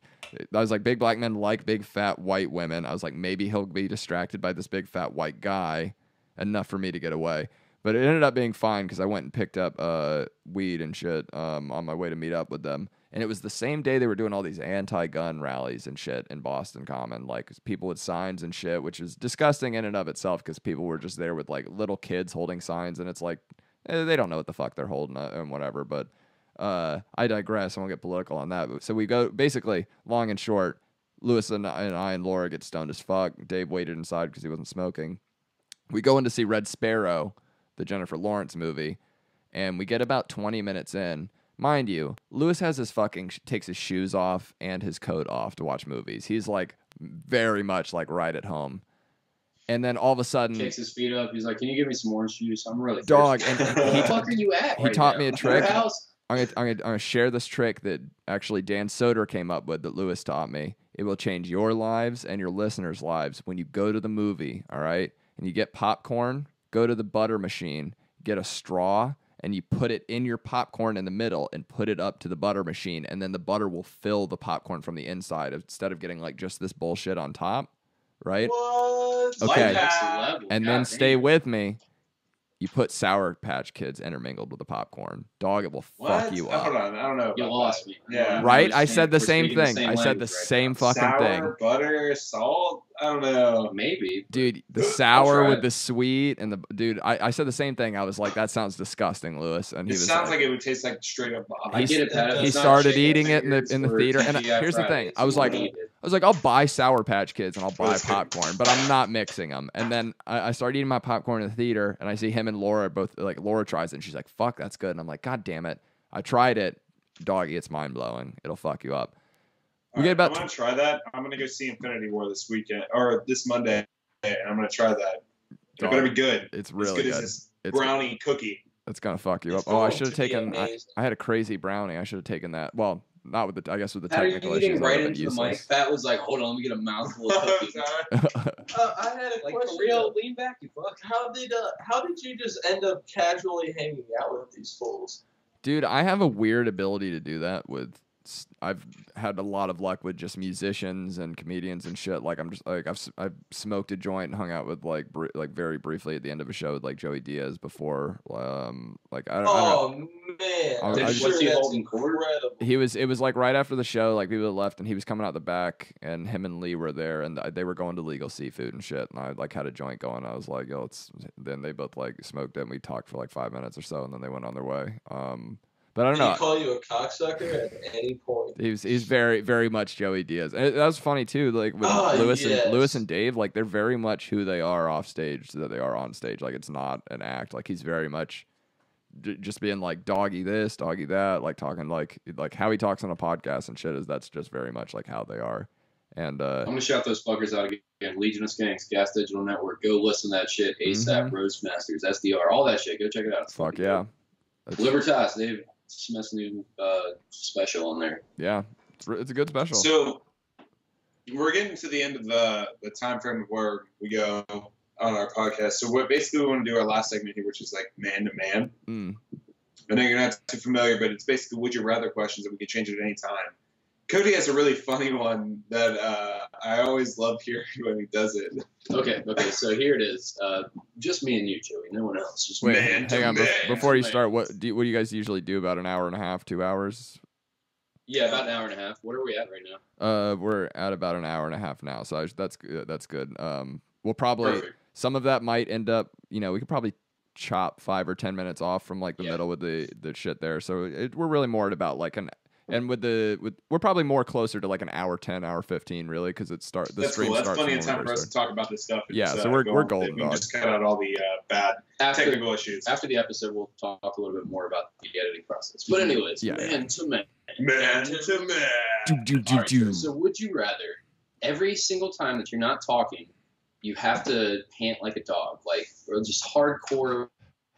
I was like, big black men like big fat white women. I was like, maybe he'll be distracted by this big fat white guy enough for me to get away. But it ended up being fine because I went and picked up weed and shit on my way to meet up with them. And it was the same day they were doing all these anti-gun rallies and shit in Boston Common, like people with signs and shit, which is disgusting in and of itself because people were just there with like little kids holding signs, and it's like they don't know what the fuck they're holding and whatever. But I digress. I won't get political on that. So we go basically long and short. Lewis and I and Laura get stoned as fuck. Dave waited inside because he wasn't smoking. We go in to see Red Sparrow, the Jennifer Lawrence movie, and we get about 20 minutes in. Mind you, Lewis has takes his shoes off and his coat off to watch movies. He's like very much like right at home. And then all of a sudden, kicks his feet up. He's like, "Can you give me some orange juice? I'm really dog." thirsty." And Where the fuck are you at? he taught me a trick. Your house? I'm gonna share this trick that actually Dan Soder came up with that Lewis taught me. It will change your lives and your listeners' lives when you go to the movie. All right, and you get popcorn. Go to the butter machine. Get a straw. And you put it in your popcorn in the middle and put it up to the butter machine, and then the butter will fill the popcorn from the inside instead of getting like just this bullshit on top, right? What? Okay. Next level. And God then damn. stay with me. You put Sour Patch Kids intermingled with the popcorn. Dog, it will fuck you up. Hold on, I don't know. You about lost that. me. Yeah. Right? I We're said the same speaking thing. I said the language right same now. fucking Sour, thing. butter, salt. I don't know. Maybe. Dude, the sour try with it. the sweet and the dude. I said the same thing. I was like, that sounds disgusting, Lewis. And he It was sounds like it would taste like straight up. I get it, Pat. he It's not started chicken eating it in the fingers or theater. And TGI here's the thing. Fridays. I was You like, won't eat it. I'll buy Sour Patch Kids and I'll buy popcorn, but I'm not mixing them. And then I started eating my popcorn in the theater, and I see him and Laura both, like, Laura tries it, and she's like, fuck, that's good. And I'm like, God damn it. I tried it. Doggy, it's mind-blowing. It'll fuck you up. We get about I'm gonna try that. I'm gonna go see Infinity War this weekend or this Monday, and I'm gonna try that. It better be good. It's really as good good. as this It's- brownie cookie. It's going to fuck you It's up. Oh, I going should have to be taken, amazing. I had a crazy brownie. I should have taken that. Well, not with the, I guess with the How are you technical issues. eating that right would've been into the mic? useless. Pat was like, "Hold on, let me get a mouthful of cookies." I had a Like, question. for real, though. lean back, you fuck. How did you just end up casually hanging out with these fools? Dude, I have a weird ability to do that with. I've had a lot of luck with just musicians and comedians and shit. Like I'm just like I've smoked a joint and hung out with like very briefly at the end of a show with like Joey Diaz before. Like I don't know. Man, I'm I'm just- sure Was he that's holding court? incredible. It was like right after the show, like people had left and he was coming out the back and him and Lee were there and they were going to Legal Seafood and shit. And I like had a joint going. I was like, yo, then they both like smoked it and we talked for like 5 minutes or so and then they went on their way. But I don't Did know. he call you a cocksucker at any point? He's very very much Joey Diaz, and that was funny too. Like with Yes. Lewis and Dave, like they're very much who they are off stage that they are on stage. Like it's not an act. Like he's very much just being like doggy this, doggy that, like talking like how he talks on a podcast and shit. That's just very much like how they are. And I'm gonna shout those fuckers out again. Legion of Skanks, Gas Digital Network. Go listen to that shit. ASAP, Roastmasters, SDR, all that shit. Go check it out. It's fuck fucking yeah, dope. Libertas, they've smashed a new special on there. yeah, it's a good special. So we're getting to the end of the time frame of where we go on our podcast. So what basically we want to do our last segment here, which is like man to man. I know you're not too familiar, but it's basically would you rather questions that we can change at any time. Cody has a really funny one that I always love hearing when he does it. Okay, so here it is. Just me and you, Joey. No one else. Just Wait, man hang to on. man. Before you Man. start, what do you guys usually do? About an hour and a half, 2 hours? Yeah, about an hour and a half. What are we at right now? We're at about an hour and a half now, so that's good. We'll probably Perfect. some of that might end up. We could probably chop 5 or 10 minutes off from like the Yeah. middle with the shit there. So we're really more at about like we're probably more closer to like an hour 10, hour 15, really, because the That's stream cool. That's starts plenty when of we time for us start. to talk about this stuff. And Yeah, just, so we're go on with golden, it. We dog. can just cut out all the bad technical issues. After the episode, we'll talk a little bit more about the editing process. But anyways, Yeah. man to man. Man to man. All right, so would you rather every single time that you're not talking, you have to pant like a dog, or just hardcore?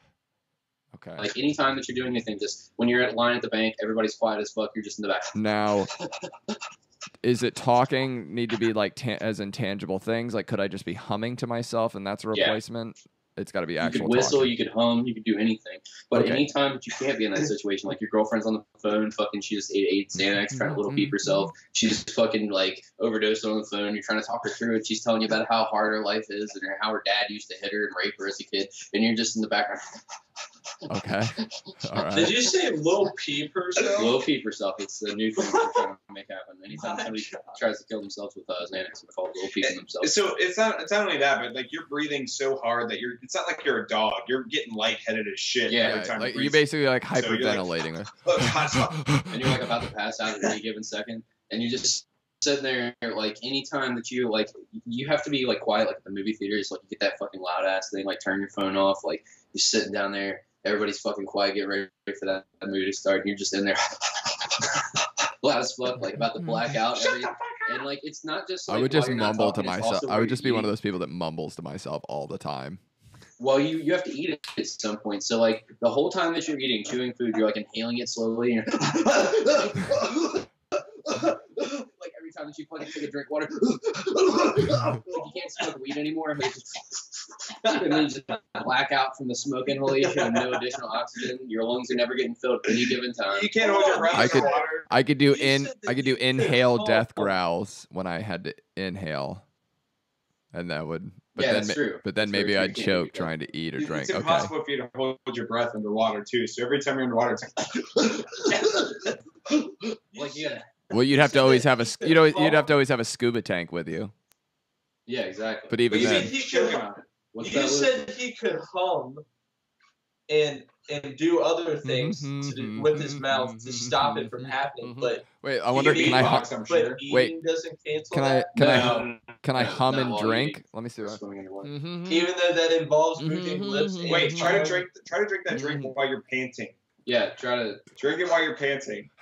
Okay. Like anytime that you're doing anything, just when you're at line at the bank, everybody's quiet as fuck. You're just in the back. Now, is it talking need to be like as intangible things? Like, could I just be humming to myself and that's a Yeah. replacement? It's got to be You actual could whistle, talking. you could hum, you could do anything. But Okay. anytime that you can't be in that situation, like your girlfriend's on the phone, fucking, she just ate Xanax, trying to little peep herself. She just fucking like overdosed on the phone. You're trying to talk her through it. She's telling you about how hard her life is and how her dad used to hit her and rape her as a kid. And you're just in the background. Okay. All right. Did you say Lil Peep herself? Little peep herself. It's a new thing we're trying to make happen. Anytime somebody tries to kill themselves with Xanax, we're called little peeping themselves. So it's not only that, but like you're breaing so hard that it's not like you're a dog. You're getting lightheaded as shit Yeah, every time Like you you breathe. basically like So you're like- hyperventilating. And you're like about to pass out at any given second, and you just sitting there like anytime that you like you have to be like quiet like at the movie theaters, like you get that fucking loud ass thing, like turn your phone off, like you're sitting down there, everybody's fucking quiet, get ready for that movie to start, and you're just in there loud as fuck, like about to black out And like, it's not just like I would while just you're not mumble to talking, it's myself. also I while would just be you're one of eating. those people that mumbles to myself all the time. Well, you have to eat it at some point. So like the whole time that you're eating, chewing food, you're like inhaling it slowly. And you're like every time that you fucking take a drink of water, like you can't smoke weed anymore. And then you just black out from the smoke inhalation and no additional oxygen. Your lungs are never getting filled at any given time. You can't hold your breath underwater. I could do You said that you could inhale call- death growls when I had to inhale, and that would. But Yeah, then, that's true. But then That's very maybe true. I'd You can't choke do that. trying to eat or drink. It's Okay. impossible for you to hold your breath underwater too. So every time you're underwater, it's like Like yeah, Well, you'd have to said always that have a he could you'd have to fall. always have a scuba tank with you. yeah, exactly. But even You then, said he choking could. on it. What's You that, Luke? said he could hum and do other things with his mouth to stop it from happening, but wait, I wonder, You can I beatbox, I'm sure. eating Wait, doesn't cancel can I that. can I No, can I no, hum not and while drink? eating. Let me see. Or What, swimming underwater. Even though that involves moving lips. And Wait, try to tongue. drink that drink while you're panting. Yeah, try to. Drink it while you're panting.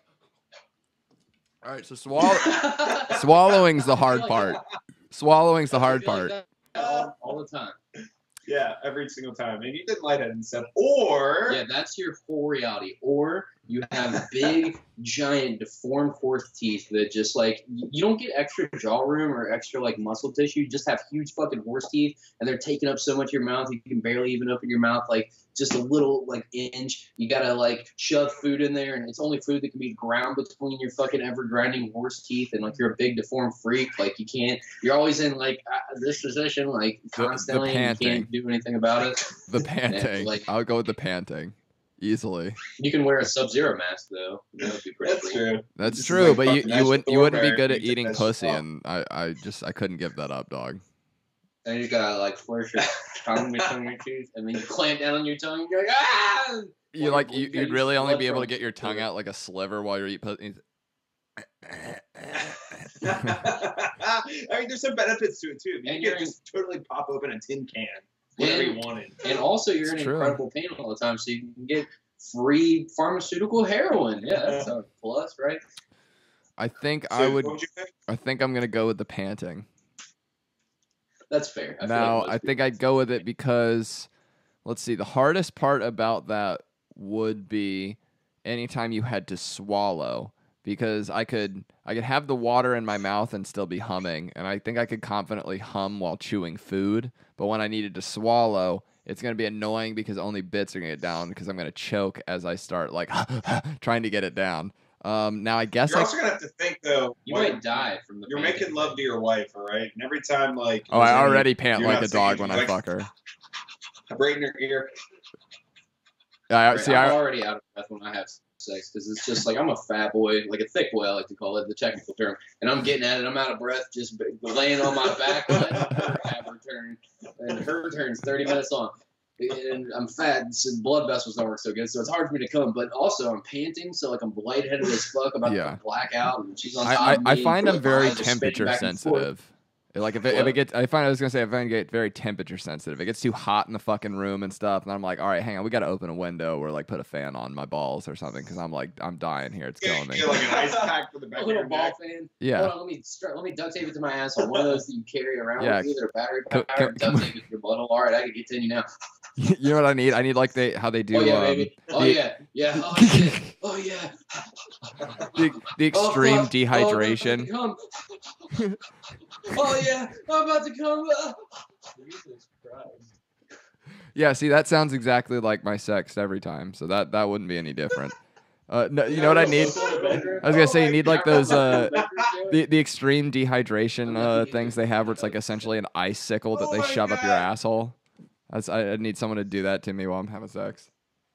All right, so swallowing's the hard part. Swallowing's the hard I feel like part. that all the time. Yeah, every single time. And you did lightheaded and stuff. Or Yeah, that's your whole reality. Or you have big, giant, deformed horse teeth that just like you don't get extra jaw room or extra like muscle tissue. You just have huge fucking horse teeth, and they're taking up so much of your mouth you can barely even open your mouth like just a little like inch. You gotta like shove food in there, and it's only food that can be ground between your fucking ever grinding horse teeth. And like you're a big deformed freak, like you can't. You're always in like this position, like constantly. And you panting. can't do anything about it. The panting. like- I would go with the panting, easily. You can wear a Sub-Zero mask though. That would be pretty that's cool. true. That's This is true, like but fucking you wouldn't be Thornberry. good at You took eating that shit pussy, off. and I couldn't give that up, dog. And you gotta like flourish your tongue between your teeth, and then you clamp down on your tongue. And you're like, ah! You like you you'd really only be able to from- get your tongue out like a sliver while you're eating pussy. I mean, there's some benefits to it too. And You you're could just totally pop open a tin can whenever you wanted. And also, you're in It's true. incredible pain all the time, so you can get free pharmaceutical heroin. Yeah, that's a plus, right? I think So I would. what you pick? I think I'm gonna go with the panting. That's fair. I feel Now, like most I think people I'd go with it because, let's see, the hardest part about that would be anytime you had to swallow, because I could have the water in my mouth and still be humming, and I think I could confidently hum while chewing food. But when I needed to swallow, it's gonna be annoying because only bits are gonna get down because I'm gonna choke as I start like trying to get it down. Now I guess You're I. also gonna have to think though. you like, might die from the. You're panting. making love to your wife, all right? And every time, like, Oh, I you're already pant you're like not a dog singing, when I like, fuck her. right in her ear. Yeah, Right, see, I'm I already out of breath when I have sex because it's just like I'm a fat boy, like a thick boy, I like to call it the technical term, and I'm getting at it. I'm out of breath, just laying on my back, letting her have her turn, and her turn's 30 minutes long. And I'm fat, so blood vessels don't work so good, so it's hard for me to come. But also, I'm panting, so like I'm lightheaded as fuck, about Yeah. to black out, and she's on top I of me. find I'm and very eyes are spinning temperature back and forth. sensitive. Like if it gets, I find I was gonna say if I get very temperature sensitive, it gets too hot in the fucking room and stuff, and I'm like, all right, hang on, we gotta open a window or like put a fan on my balls or something because I'm dying here, it's killing me. Get like an ice pack for the back A of little your ball neck. fan. Yeah. Hold on, let me duct tape it to my asshole. One of those that you carry around Yeah. with you that are battery Co- powered. co- Duct tape it to your butthole. All right, I can get to you now. You know what I need? I need like how they do. Oh yeah, baby. Oh the- yeah, yeah. Oh shit. Oh yeah. the extreme Oh, fuck. dehydration. Oh, I'm about to come. Oh yeah, I'm about to come. Jesus Christ. Yeah, see, that sounds exactly like my sex every time, so that wouldn't be any different. No, you know what I need? I was gonna say you need like those the extreme dehydration things they have, where it's like essentially an icicle that they shove up your asshole. I need someone to do that to me while I'm having sex.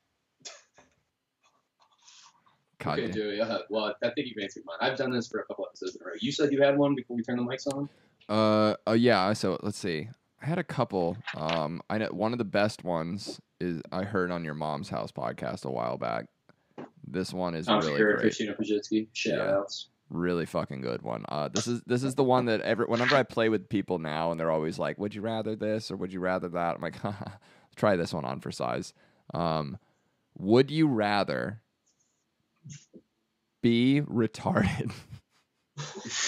God, Okay, Joey. Well, I think you've answered mine. I've done this for a couple episodes in a row. You said you had one before we turned the mics on. yeah. So let's see. I had a couple. I know one of the best ones is I heard on your Mom's House podcast a while back. This one is I'm really sure great. Christina Pajitsky. Shout Yeah. outs. Really fucking good one. This is the one that whenever I play with people now and they're always like, "Would you rather this or would you rather that?" I'm like, haha, try this one on for size. Would you rather be retarded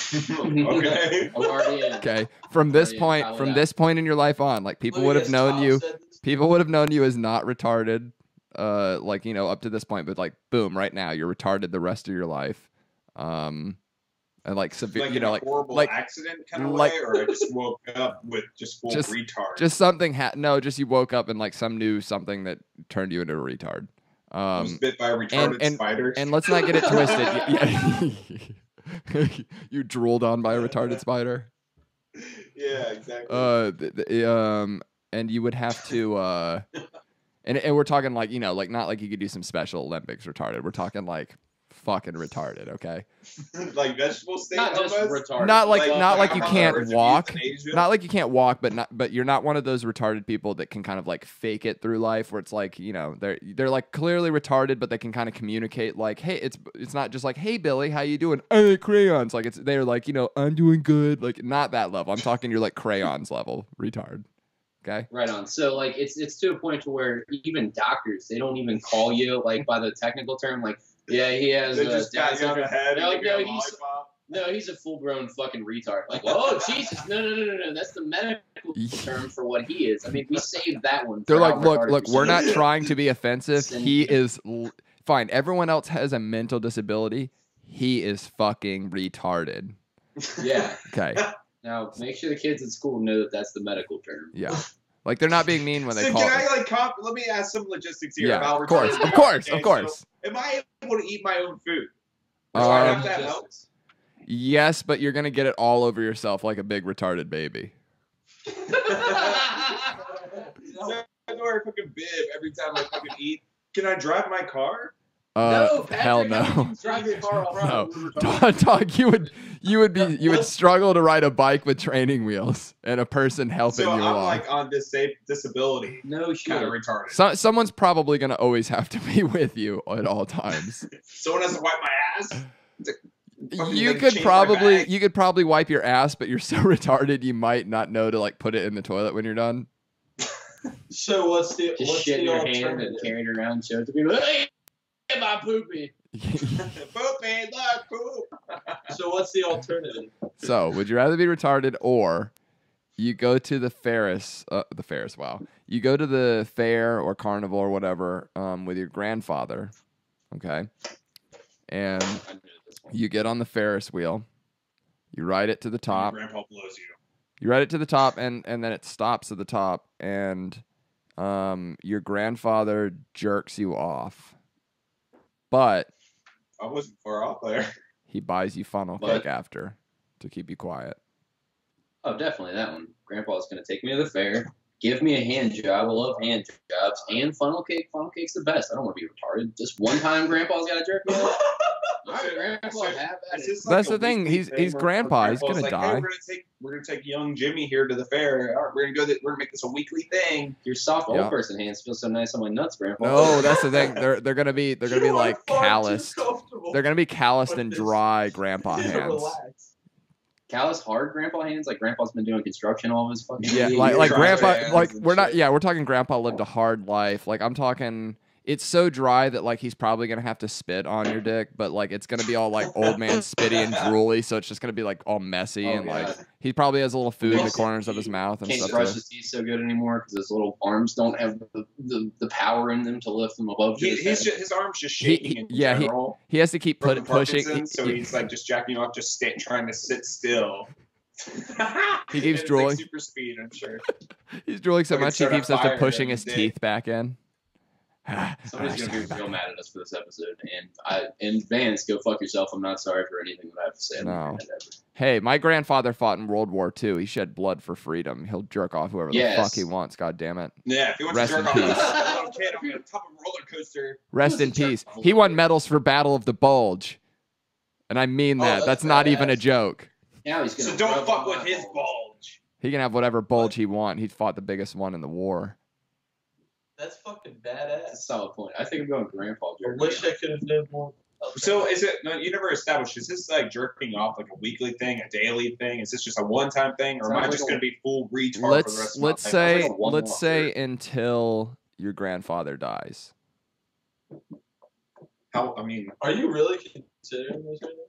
Okay. I'm already in. Okay, from this Yeah, point, call it from out. this point in your life on, like people Let me would have guess, known Kyle you. said this. People would have known you as not retarded, like up to this point, but like boom, right now you're retarded the rest of your life, and like severe, Like in a horrible like accident kind of like- way, or I just woke up with just full Just- retard. just something. No, just you woke up and like something that turned you into a retard. I was bit by a retarded spider. And let's not get it twisted. You drooled on by a retarded spider. Yeah, exactly. And you would have to, and we're talking like like not like you could do some Special Olympics retarded. We're talking like fucking retarded, okay? Like vegetable state, Not just almost? retarded. Not like you how can't birds of walk. euthanasia? Not like you can't walk, but you're not one of those retarded people that can kind of like fake it through life, where it's like they're like clearly retarded, but they can kind of communicate like, hey, it's not just like, hey Billy, how you doing? I like crayons. Like they're like I'm doing good. Like not that level. I'm talking you're like crayons level retard. Okay. Right on. So like it's to a point to where even doctors, they don't even call you like by the technical term, like, yeah, he has They just Down pat you on the syndrome. head They're and like, give no, you a he's lollipop. he's a full grown fucking retard. Like, oh Jesus, no. That's the medical term for what he is. I mean, we saved that one. They're for like, how look, retarded we're he not is." trying to be offensive. He is fine. Everyone else has a mental disability. He is fucking retarded. Yeah. Okay. Now make sure the kids at school know that that's the medical term. Yeah. Like they're not being mean when they So call. can I let me ask some logistics here Yeah, about of course, retarded of course, people. of course. So, am I able to eat my own food? Do I have that help? Yes, but you're gonna get it all over yourself like a big retarded baby. So I wear a fucking bib every time I fucking eat. Can I drive my car? No, Patrick, hell I no. wouldn't drive your car off No, road. dog, you would struggle to ride a bike with training wheels and a person helping So you I'm along. like on disability. No shit. Kind of retarded. Someone's probably gonna always have to be with you at all times. Someone has to wipe my ass. Fucking, You like, could change my bag. probably wipe your ass, but you're so retarded you might not know to like put it in the toilet when you're done. So what's the Just shit in your hand and alternative? carry it around and show it to people. Hey, my poopy. Poopy, look, poop. So what's the alternative? So, would you rather be retarded or you go to the wow. You go to the fair or carnival or whatever with your grandfather, okay? And you get on the Ferris wheel. You ride it to the top. Grandpa blows you. You ride it to the top and then it stops at the top and your grandfather jerks you off. But I wasn't far off there. he buys you funnel But- cake after to keep you quiet. Oh, definitely that one. Grandpa's gonna take me to the fair, give me a hand job. I love hand jobs and funnel cake. Funnel cake's the best. I don't want to be retarded. Just one time, Grandpa's got to jerk me off. All right, Grandpa, have at Is it. this That's like the a thing. weekly He's thing where grandpa. He's Grandpa's gonna like, die. Hey, we're gonna take young Jimmy here to the fair. All right, we're gonna make this a weekly thing. Your soft old Yeah. person hands feel so nice on my nuts, Grandpa. No, that's the thing. They're gonna be You like are far too calloused. comfortable. They're gonna be calloused With and this- dry grandpa Yeah, hands. relax. Callous hard Grandpa hands, like Grandpa's been doing construction all of his fucking Yeah, years. like dry grandpa. hands Like and we're not. shit. Yeah, we're talking grandpa lived a hard life. Like I'm talking. It's so dry that like he's probably gonna have to spit on your dick, but like it's gonna be all like old man spitty and drooly, so it's just gonna be like all messy Oh, and like God. he probably has a little food in the Yes. corners of his mouth and Can't stuff. brush Too. his teeth so good anymore because his little arms don't have the power in them to lift them above his head. His arm's just He- shaking in yeah, he- general. He has to keep From the pushing. Parkinson's, so he's like just jacking off, just trying to sit still. He keeps And it's, drooling. Like super speed, I'm sure. He's drooling so Fucking much he start a keeps us fire to pushing in his his teeth back in. Somebody's Sorry gonna be about real that. mad at us for this episode, and in advance, go fuck yourself. I'm not sorry for anything that I have to say. No. Hey, my grandfather fought in World War II. He shed blood for freedom. He'll jerk off whoever the Yes. fuck he wants. God damn it. Yeah, if he wants Rest to in jerk peace. off a little kid on the top of a roller coaster. Rest in Who's a jerk peace. off a He little won kid? medals for Battle of the Bulge. And I mean Oh, that. that's That's not even a badass. joke. Now he's gonna So don't rub fuck on with my his balls. bulge. He can have whatever bulge he wants. He fought the biggest one in the war. That's fucking That's a badass. solid point. I think I'm going Grandpa. I wish I could have known more. So is it? No, you never established. Is this like jerking off like a weekly thing, a daily thing? Is this just a one-time thing, or am I Sounds just like going to be full retard for the rest of my life? Say like a one let's walk say here. until your grandfather dies. How? I mean, Are you really considering this right now?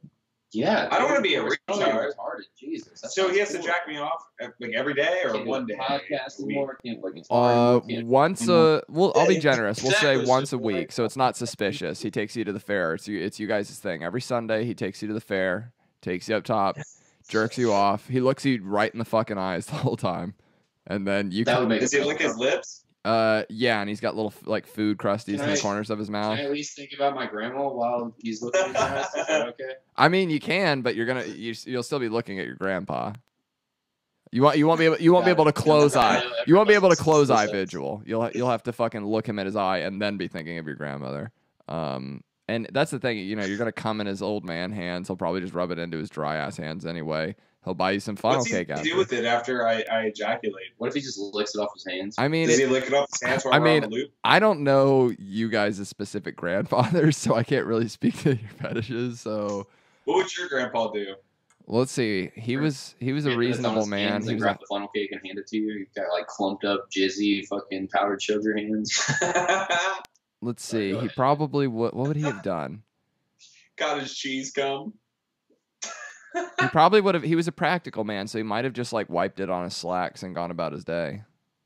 Yeah, I don't want to be a dude, it's retard. retarded. Jesus. that So he has sounds to cool. jack me off like every day or Can't do one a day? podcast a week? anymore. Can't play guitar. Can't Once anymore. I'll be generous. We'll say Exactly, once a boy. week, so it's not suspicious. He takes you to the fair. It's you guys' thing. Every Sunday he takes you to the fair, takes you up top, jerks you off. He looks you right in the fucking eyes the whole time, and then you. That would make Does he lick his lips? Yeah, and he's got little like food crusties Can in the I- corners of his Can mouth. I at least think about my grandma while he's looking at your ass? Is that okay? I mean, you can, but you'll still be looking at your grandpa. You won't be able to close eye. You won't be able to close eye visual. You'll have to fucking look him in his eye and then be thinking of your grandmother. And that's the thing, you're gonna come in his old man hands. He'll probably just rub it into his dry ass hands anyway. He'll buy you some funnel What's he cake after. do with it after I ejaculate? What if he just licks it off his hands? I mean, Does he lick it off his hands while I we're on mean, the loop? I don't know you guys' specific grandfathers, so I can't really speak to your fetishes. So What would your grandpa do? let's see. He was a Hand it on reasonable his man. hands He and was grab the funnel cake and hand it to you. You've got like clumped up, jizzy, fucking powdered sugar hands. let's see. go He ahead. probably what would he have done? Got his cheese gum. He probably would have. He was a practical man, so he might have just like wiped it on his slacks and gone about his day.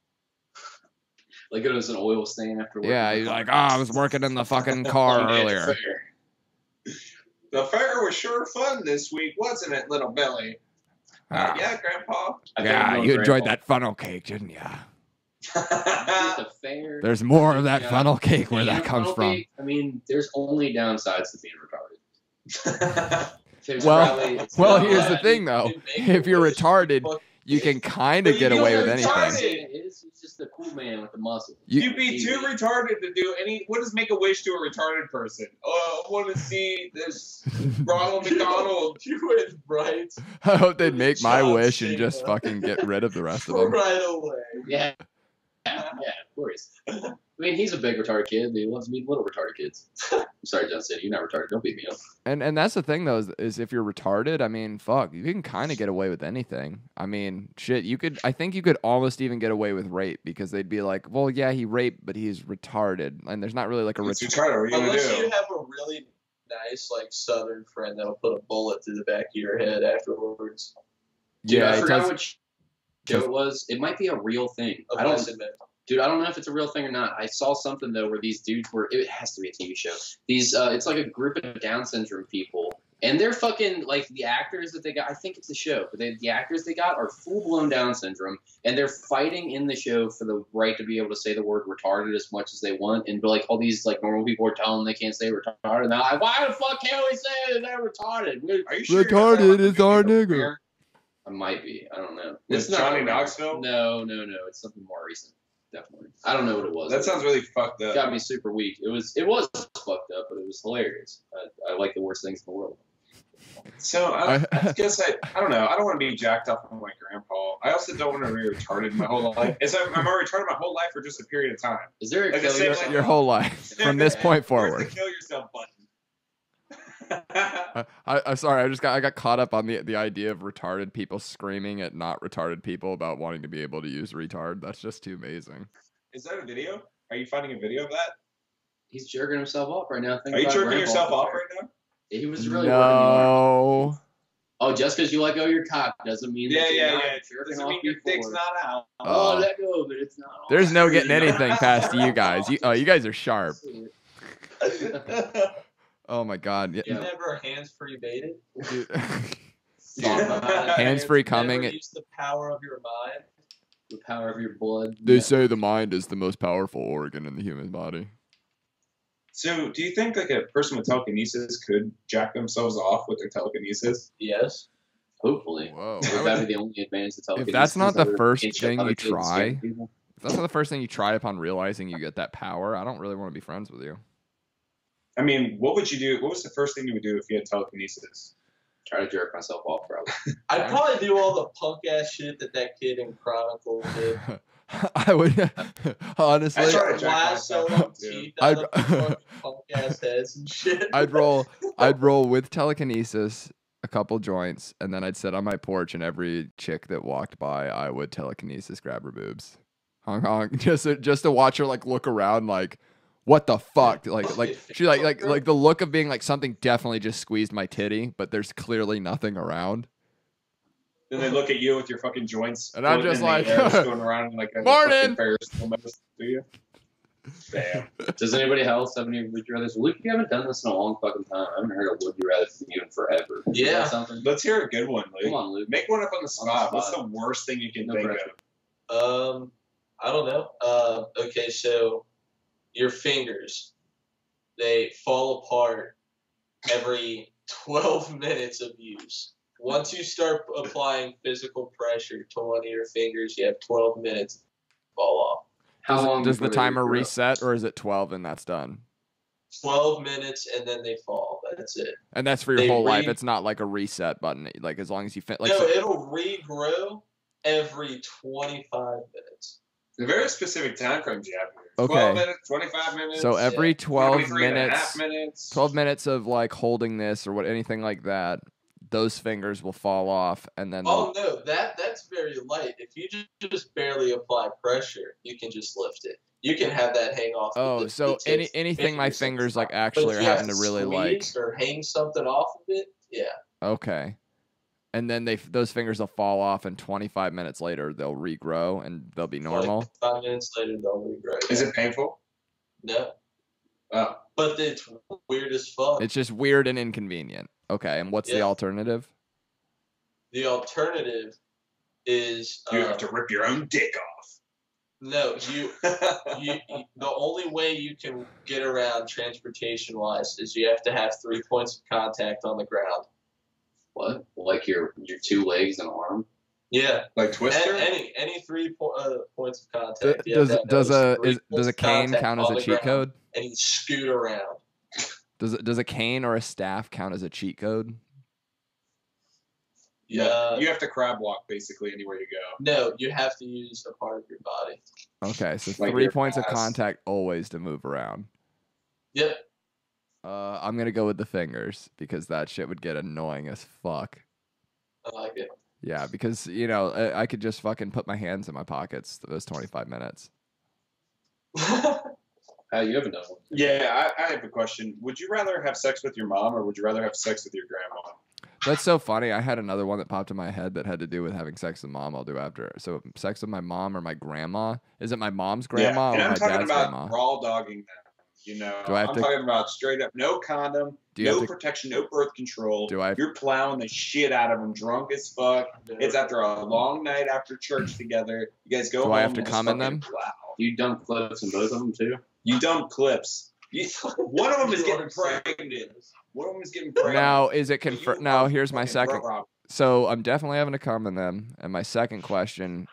Like it was an oil stain after work. Yeah, he's like, I was working in the fucking car earlier. The fair was sure fun this week, wasn't it, little Billy? Ah, Yeah, Grandpa. yeah, you enjoyed that funnel cake, didn't you? Just a fair. There's more of that Yeah. funnel cake where Yeah, that comes funnel from. cake, I mean, there's only downsides to being retarded. There's Well, probably- it's well, not here's the bad. thing though. Dude, make If you're a wish. retarded, Fuck. you can kind But of get you away are with anything. retarded. He's just a cool man with the muscle. You'd be too retarded to do any. What does make a wish to a retarded person? Oh, I want to see this Ronald McDonald. You went right I hope they'd make my John wish and Cena. just fucking get rid of the rest of them. right away. Yeah. Yeah, of course. I mean, he's a big retarded kid, but he loves meeting little retarded kids. I'm sorry, John Cena, you're not retarded. Don't beat me up. And that's the thing though is if you're retarded, I mean, fuck, you can kind of get away with anything. I mean, shit, I think you could almost even get away with rape because they'd be like, well, yeah, he raped, but he's retarded, and there's not really like a It's retarded. retarded. What are you gonna Unless do? you have a really nice, like, Southern friend that'll put a bullet through the back of your head afterwards. Dude, Yeah, I it forgot does- what show it was. It might be a real thing. Of I don't, blessed men. dude. I don't know if it's a real thing or not. I saw something though where these dudes were. It has to be a TV show. These, it's like a group of Down syndrome people, and they're fucking like the actors that they got. I think it's a show, but the actors they got are full blown Down syndrome, and they're fighting in the show for the right to be able to say the word retarded as much as they want, and like all these like normal people are telling them they can't say retarded, and they're like, why the fuck can't we say they're retarded? Are you sure Retarded is our nigger. I might be. I don't know. With Johnny Knoxville? No. It's something more recent. Definitely. I don't know what it was. That sounds really fucked It up. got me super weak. It was fucked up, but it was hilarious. I like the worst things in the world. So I guess I don't know. I don't want to be jacked up on my grandpa. I also don't want to be retarded my whole life. Am I retarded my whole life or just a period of time? Is there a Like I kill said, yourself? like- Your whole life from this point Where's forward. the kill yourself button? I'm sorry. I got caught up on the idea of retarded people screaming at not retarded people about wanting to be able to use retard. That's just too amazing. Is that a video? Are you finding a video of that? He's jerking himself off right now. Think Are you about jerking Grandpa yourself up off there. right now? He was really working hard. No. Oh, just because you let go of your cock doesn't mean that you're not jerking Doesn't off mean your dick's before. not out. Oh, let go of it. It's not. on. There's no getting anything past you guys. You guys are sharp. Oh my god. You never hands-free baited? Hands-free coming. Never used the power of your mind? The power of your blood. They say the mind is the most powerful organ in the human body. So, do you think like a person with telekinesis could jack themselves off with their telekinesis? Yes. Hopefully. Whoa. Would that be the only advantage of telekinesis? If that's not the Other first than thing other you kids try, scaring people? if that's not the first thing you try upon realizing you get that power, I don't really want to be friends with you. I mean, what would you do? What was the first thing you would do if you had telekinesis? Try to jerk myself off, probably. I'd probably do all the punk-ass shit that kid in Chronicle did. I would honestly. I try to jack Lasso myself off, too. teeth out of fucking punk-ass heads and shit. I'd roll with telekinesis, a couple joints, and then I'd sit on my porch, and every chick that walked by, I would telekinesis grab her boobs, honk honk, just to watch her like look around, like, what the fuck? Like she like the look of being like something definitely just squeezed my titty, but there's clearly nothing around. Then they look at you with your fucking joints, and I'm just like going around like a morning. Do you? Damn. Does anybody else have any would you rather? Luke, you haven't done this in a long fucking time. I haven't heard a would you rather from you in forever. Yeah. Something? Let's hear a good one, Luke. Come on, Luke. Make one up on the spot. What's the worst thing you can think of? I don't know. Okay, so your fingers, they fall apart every 12 minutes of use. Once you start applying physical pressure to one of your fingers, you have 12 minutes to fall off. How long does the timer reset, or is it 12 and that's done? 12 minutes and then they fall. That's it. And that's for your whole life. It's not like a reset button. Like as long as you like. No, it'll regrow every 25 minutes. The very specific time frames you have here. Okay. 12 minutes, 25 minutes. So every 12 minutes, 12 minutes of like holding this or anything like that, those fingers will fall off, and then. Oh no, that's very light. If you just barely apply pressure, you can just lift it. You can have that hang off. Oh, so anything my fingers like actually are having to really like or hang something off of it. Yeah. Okay. And then those fingers will fall off, and 25 minutes later they'll regrow and they'll be normal. 5 minutes later they'll regrow. Is it painful? No. Oh. But it's weird as fuck. It's just weird and inconvenient. Okay, and what's the alternative? The alternative is you have to rip your own dick off. No, you the only way you can get around transportation wise is you have to have 3 points of contact on the ground. What? Like your 2 legs and arm? Yeah, like Twister. Any 3 points of contact. Does a cane count as a cheat code? And you scoot around. Does a cane or a staff count as a cheat code? Yeah, you have to crab walk basically anywhere you go. No, you have to use a part of your body. Okay, so like 3 points of contact always to move around. Yep. I'm gonna go with the fingers because that shit would get annoying as fuck. I like it. Yeah, because I could just fucking put my hands in my pockets those 25 minutes. You haven't done one. Yeah, I have a question. Would you rather have sex with your mom or would you rather have sex with your grandma? That's so funny. I had another one that popped in my head that had to do with having sex with mom. I'll do after. So sex with my mom or my grandma? Is it my mom's grandma or my dad's grandma? I'm talking about raw dogging them. I'm talking about straight up, no condom, no protection, no birth control. You're plowing the shit out of them, drunk as fuck. It's after a long night after church together. You guys go home. Do I have to come in them? Plow. You dump clips in both of them too? You dump clips. One of them is getting pregnant. One of them is getting pregnant. Now, is it confirmed? Now, here's my second. So I'm definitely having to come in them. And my second question,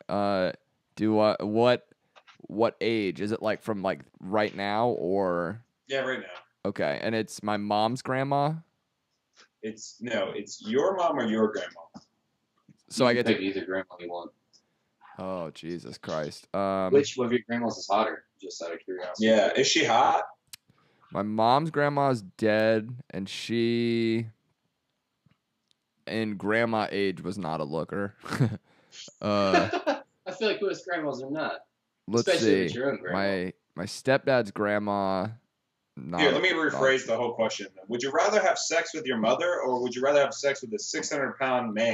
what age? Is it like from like right now or? Yeah, right now. Okay, and it's my mom's grandma? It's your mom or your grandma. So I get to pick either grandma you want. Oh, Jesus Christ. Which of your grandmas is hotter? Just out of curiosity. Yeah, is she hot? My mom's grandma's dead, and she, in grandma age, was not a looker. I feel like most grandmas are not. Let's Especially see. Your own grandma. My stepdad's grandma. Here, let me rephrase the whole question. Would you rather have sex with your mother, or would you rather have sex with a 600-pound man?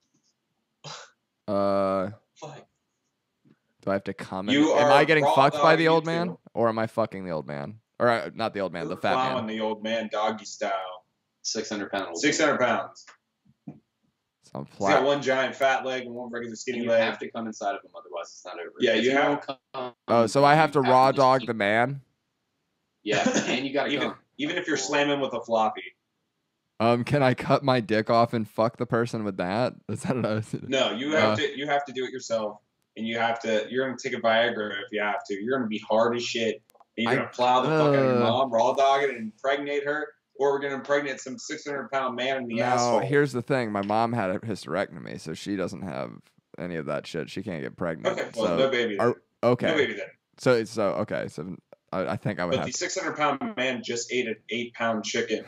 Do I have to comment? Am I getting fucked by the old man, or am I fucking the old man? Or not the old man, the fat man. Plowing the old man doggy style. 600 pounds. 600 pounds. So I'm He's got one giant fat leg and one regular skinny leg. You have to come inside of him, otherwise it's not over. Yeah, you have. Oh, so I have to raw dog the man? Yeah, and you gotta come. Even if you're slamming with a floppy. Can I cut my dick off and fuck the person with that? Is that what I was... No, you have to do it yourself, and you're gonna take a Viagra if you have to. You're gonna be hard as shit. And you're gonna plow the fuck out of your mom, raw dog it, and impregnate her, or we're gonna impregnate some 600-pound man in the asshole. Here's the thing: my mom had a hysterectomy, so she doesn't have any of that shit. She can't get pregnant. Okay, well, no baby then. Okay, no baby then. So okay, so I think I would. But the 600-pound man just ate an 8-pound chicken.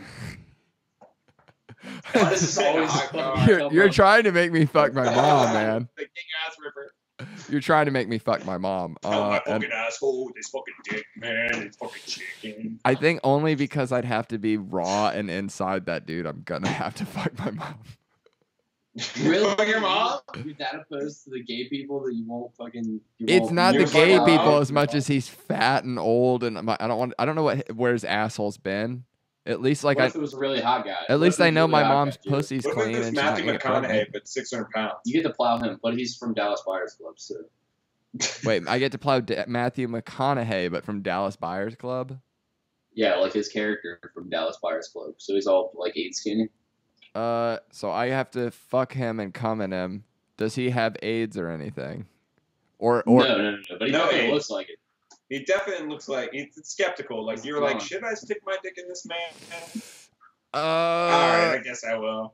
You're trying to make me fuck my mom, man. The king ass ripper. You're trying to make me fuck my mom. My fucking asshole with this fucking dick, man. It's fucking chicken. I think only because I'd have to be raw and inside that dude, I'm gonna have to fuck my mom. Really? Fuck your mom? You're that opposed to the gay people that you won't fucking. It's not the You're gay fucking people wrong. as much as he's fat and old, and I don't know where his asshole's been. At least like What if it was a really hot guy? at least What if I it know was a my really hot mom's guy, dude? pussy's What clean if it's and she's not Matthew gonna get pregnant. McConaughey, but 600 pounds? You get to plow him, but he's from Dallas Buyers Club, so. Wait, I get to plow Matthew McConaughey, but from Dallas Buyers Club. Yeah, like his character from Dallas Buyers Club. So he's all like 8 skinny. So I have to fuck him and come in him. Does he have AIDS or anything? Or No. But he No, definitely AIDS. looks like it. He definitely looks like he's skeptical. Like you're like, should I stick my dick in this man? All right, I guess I will.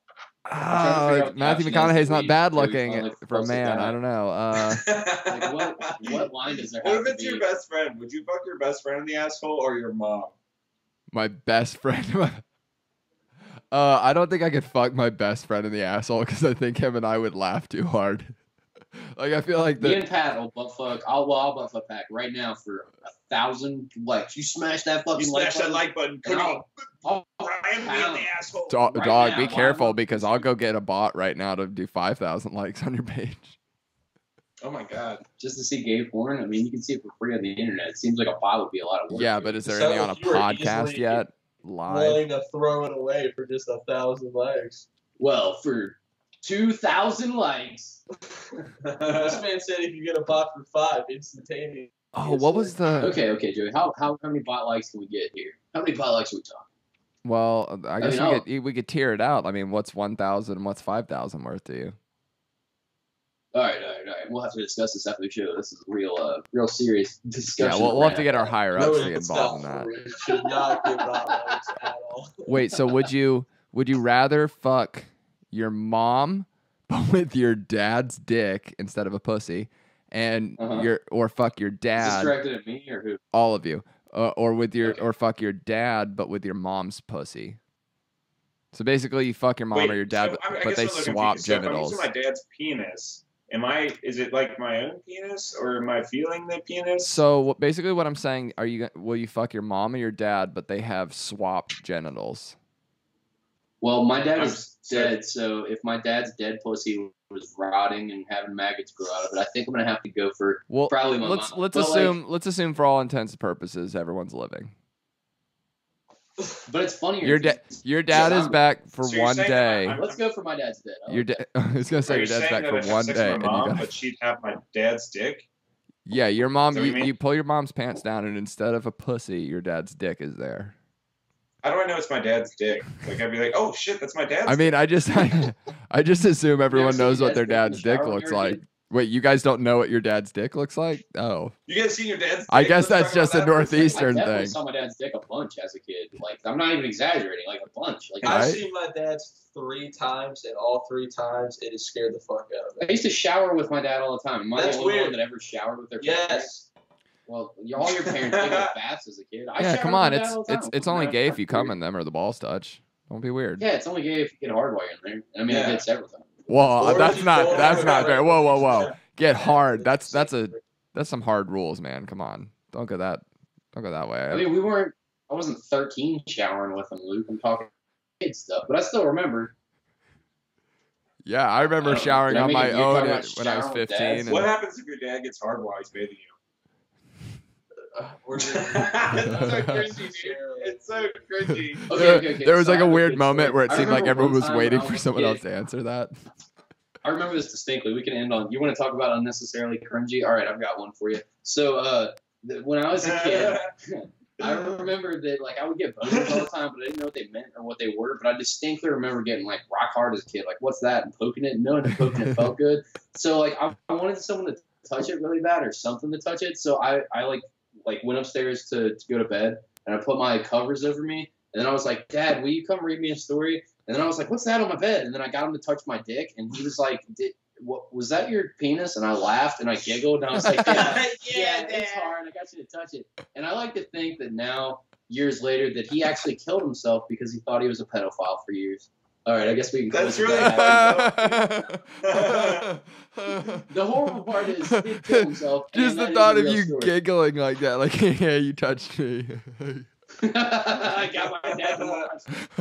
Matthew McConaughey's not bad looking like for a man. I don't know. Like what line does there What have if to it's be? your best friend? Would you fuck your best friend in the asshole or your mom? My best friend. I don't think I could fuck my best friend in the asshole because I think him and I would laugh too hard. Like I feel like Me and Pat will butt fuck. I'll butt fuck Pat right now for 1,000 likes. You smash that fucking Smash that like button. and I'll Ram me in the asshole. dog, now, be why careful not? because I'll go get a bot right now to do 5,000 likes on your page. Oh my god. just to see gay porn. I mean, you can see it for free on the internet. It seems like a bot would be a lot of work. Yeah, dude. but is there So any on a if you were podcast easily yet? Live? Willing to throw it away for just 1,000 likes. Well, for 2,000 likes. This man said if you get a bot for 5, instantaneous. Oh, what was the? Okay, Joey. How many bot likes can we get here? How many bot likes are we talking? Well, I guess mean, we could tear it out. I mean, what's 1,000 and what's 5,000 worth to you? All right. We'll have to discuss this after the show. This is real serious discussion. Yeah, we'll have to get our higher ups to get it's involved in not that. for it. Should not get bot likes at all. Wait, so would you rather fuck your mom but with your dad's dick instead of a pussy, and or fuck your Is this dad? directed at me or who? All of you, or fuck your dad but with your mom's pussy. So basically, you fuck your mom or your dad, so I but guess they I'm a little swap confused. So genitals. if I'm using my dad's penis, is it like my own penis, or am I feeling the penis? So basically, what I'm saying, will you fuck your mom or your dad, but they have swapped genitals? Well, my dad is dead, so if my dad's dead pussy was rotting and having maggots grow out of it, I think I'm gonna have to go for probably my mom. Let's But, assume for all intents and purposes everyone's living. But it's funnier. Your dad is back for So you're one saying day. Let's go for my dad's dead. I was gonna say Are your you dad's saying back that for I'd have one sex day, with and my you mom, got but she'd have my dad's dick? yeah. Your mom, Is that what you mean? you pull your mom's pants down, and instead of a pussy, your dad's dick is there. How do I know it's my dad's dick? Like I'd be like, oh shit, that's my dad's. I mean, I just assume everyone seen knows your what their dad's dad's dick in the dick shower when looks you were a like. kid? Wait, you guys don't know what your dad's dick looks like? Oh, You guys seen your dad's dick? I guess Let's that's talk just about a that for second. I Northeastern definitely thing. saw my dad's dick a bunch as a kid. Like, I'm not even exaggerating. Like a bunch. Like Right? I've seen my dad's 3 times, and all 3 times it has scared the fuck out of I me. used to shower with my dad all the time. Am I That's the only weird. one that ever showered with their parents? Yes. Well, all your parents take their baths as a kid. I Yeah, showered come with on. my dad all the time. It's only gay if you come Weird. in them or the balls touch. Don't be weird. Yeah, it's only gay if you get hard while you're in there. I mean, I Yeah. did several times. Well, Or that's you not go that's over not it. fair. Whoa. Get hard. That's some hard rules, man. Come on. Don't go that way. I mean, I wasn't 13 showering with him, Luke. I'm talking kid stuff, but I still remember. Yeah, I remember I don't know. showering Did I on make my it- you're talking own about when I was showering with 15. dads? and- What happens if your dad gets hard while he's bathing you? We're It's so cringy, dude. It's so cringy. Okay. There was So like I a have weird good moment story. where it I seemed like remember everyone one was time waiting when I for was a someone kid- else to answer that. I remember this distinctly. We can end on. You want to talk about unnecessarily cringy? All right, I've got one for you. So, when I was a kid, I remember that like I would get boners all the time, but I didn't know what they meant or what they were. But I distinctly remember getting like rock hard as a kid. Like, what's that? And poking it, and knowing that poking it felt good. So like I wanted someone to touch it really bad or something to touch it. So I like went upstairs to go to bed, and I put my covers over me. And then I was like, Dad, will you come read me a story? And then I was like, what's that on my bed? And then I got him to touch my dick, and he was like, what was that your penis? And I laughed and I giggled, and I was like, yeah, it's hard. I got you to touch it. And I like to think that now, years later, that he actually killed himself because he thought he was a pedophile for years. All right, I guess we can. That's really The horrible part is he did kill himself. Just and the that is thought a of real you story. giggling like that, like, yeah, you touched me. I got my dad to watch.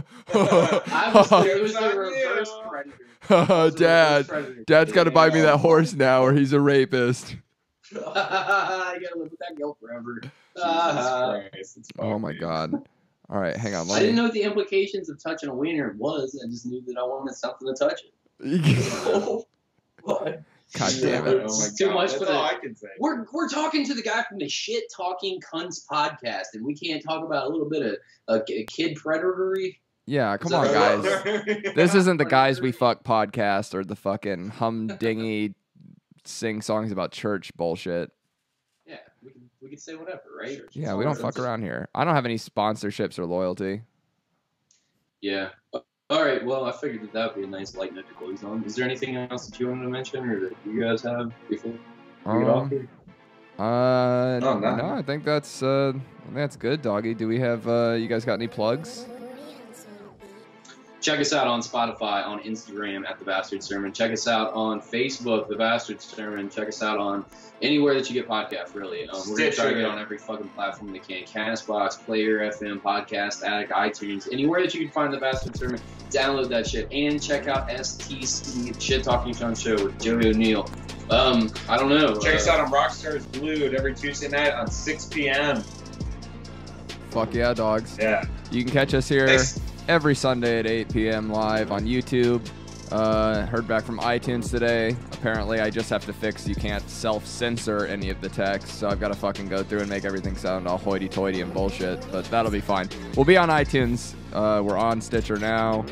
It was the reverse predator. Oh, Dad. Dad's got to buy me that horse now, or he's a rapist. I gotta live with that guilt forever. Christ, it's Oh my fucking- God. All right, hang on. I didn't know what the implications of touching a wiener was. I just knew that I wanted something to touch it. What? God damn it. Oh my It's too God, much that's for all the- I can say. We're talking to the guy from the Shit Talking Cunts podcast, and we can't talk about a little bit of kid predatory. Yeah, come Is on, that guys. This isn't the Guys We Fuck podcast or the fucking humdingy sing songs about church bullshit. Yeah, we can say whatever, right? Yeah, we don't fuck around here. I don't have any sponsorships or loyalty. Yeah. All right. Well, I figured that would be a nice light note to close on. Is there anything else that you wanted to mention, or that you guys have before we get off here? No, I think that's good, doggy. Do we have you guys got any plugs? Check us out on Spotify, on Instagram at The Bastard Sermon. Check us out on Facebook, The Bastard Sermon. Check us out on anywhere that you get podcasts, really. We're going to try to get on every fucking platform that can. Castbox, Player FM, Podcast Addict, iTunes. Anywhere that you can find The Bastard Sermon, download that shit. And check out STC, Shit Talking Cunt Show with Joey O'Neill. I don't know. Check us out on Rockstars Blued every Tuesday night on 6 p.m. Fuck yeah, dogs. Yeah. You can catch us here Thanks. every Sunday at 8 p.m. live on YouTube. Heard back from iTunes today. Apparently, I just have to fix you can't self-censor any of the text, so I've got to fucking go through and make everything sound all hoity-toity and bullshit, but that'll be fine. We'll be on iTunes. We're on Stitcher now.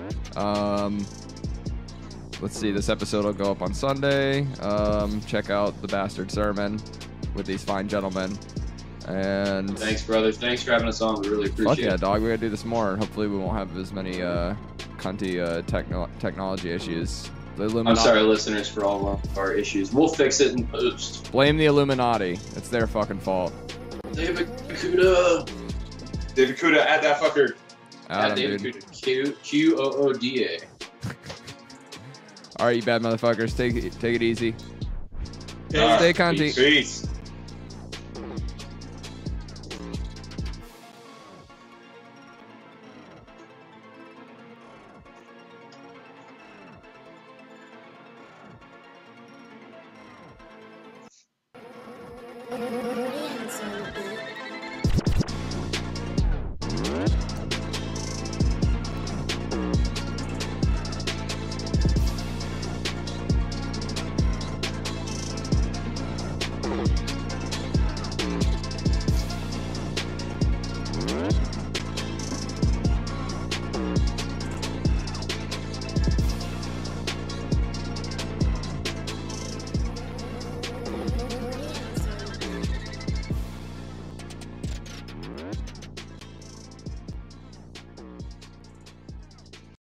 Let's see, this episode will go up on Sunday. Check out The Bastard Sermon with these fine gentlemen. And Thanks, brothers. Thanks for having us on. We really appreciate fuck yeah, it. dog. We gotta do this more. Hopefully, we won't have as many cunty technology issues. The I'm Illuminati. sorry, listeners, for all of our issues. We'll fix it in post. Blame the Illuminati. It's their fucking fault. David Kuda. David Kuda, add that fucker. Adam, David dude. Kuda. Qooda. All right, you bad motherfuckers. Take it easy. All Stay right, cunty. Peace. Hands on the beat.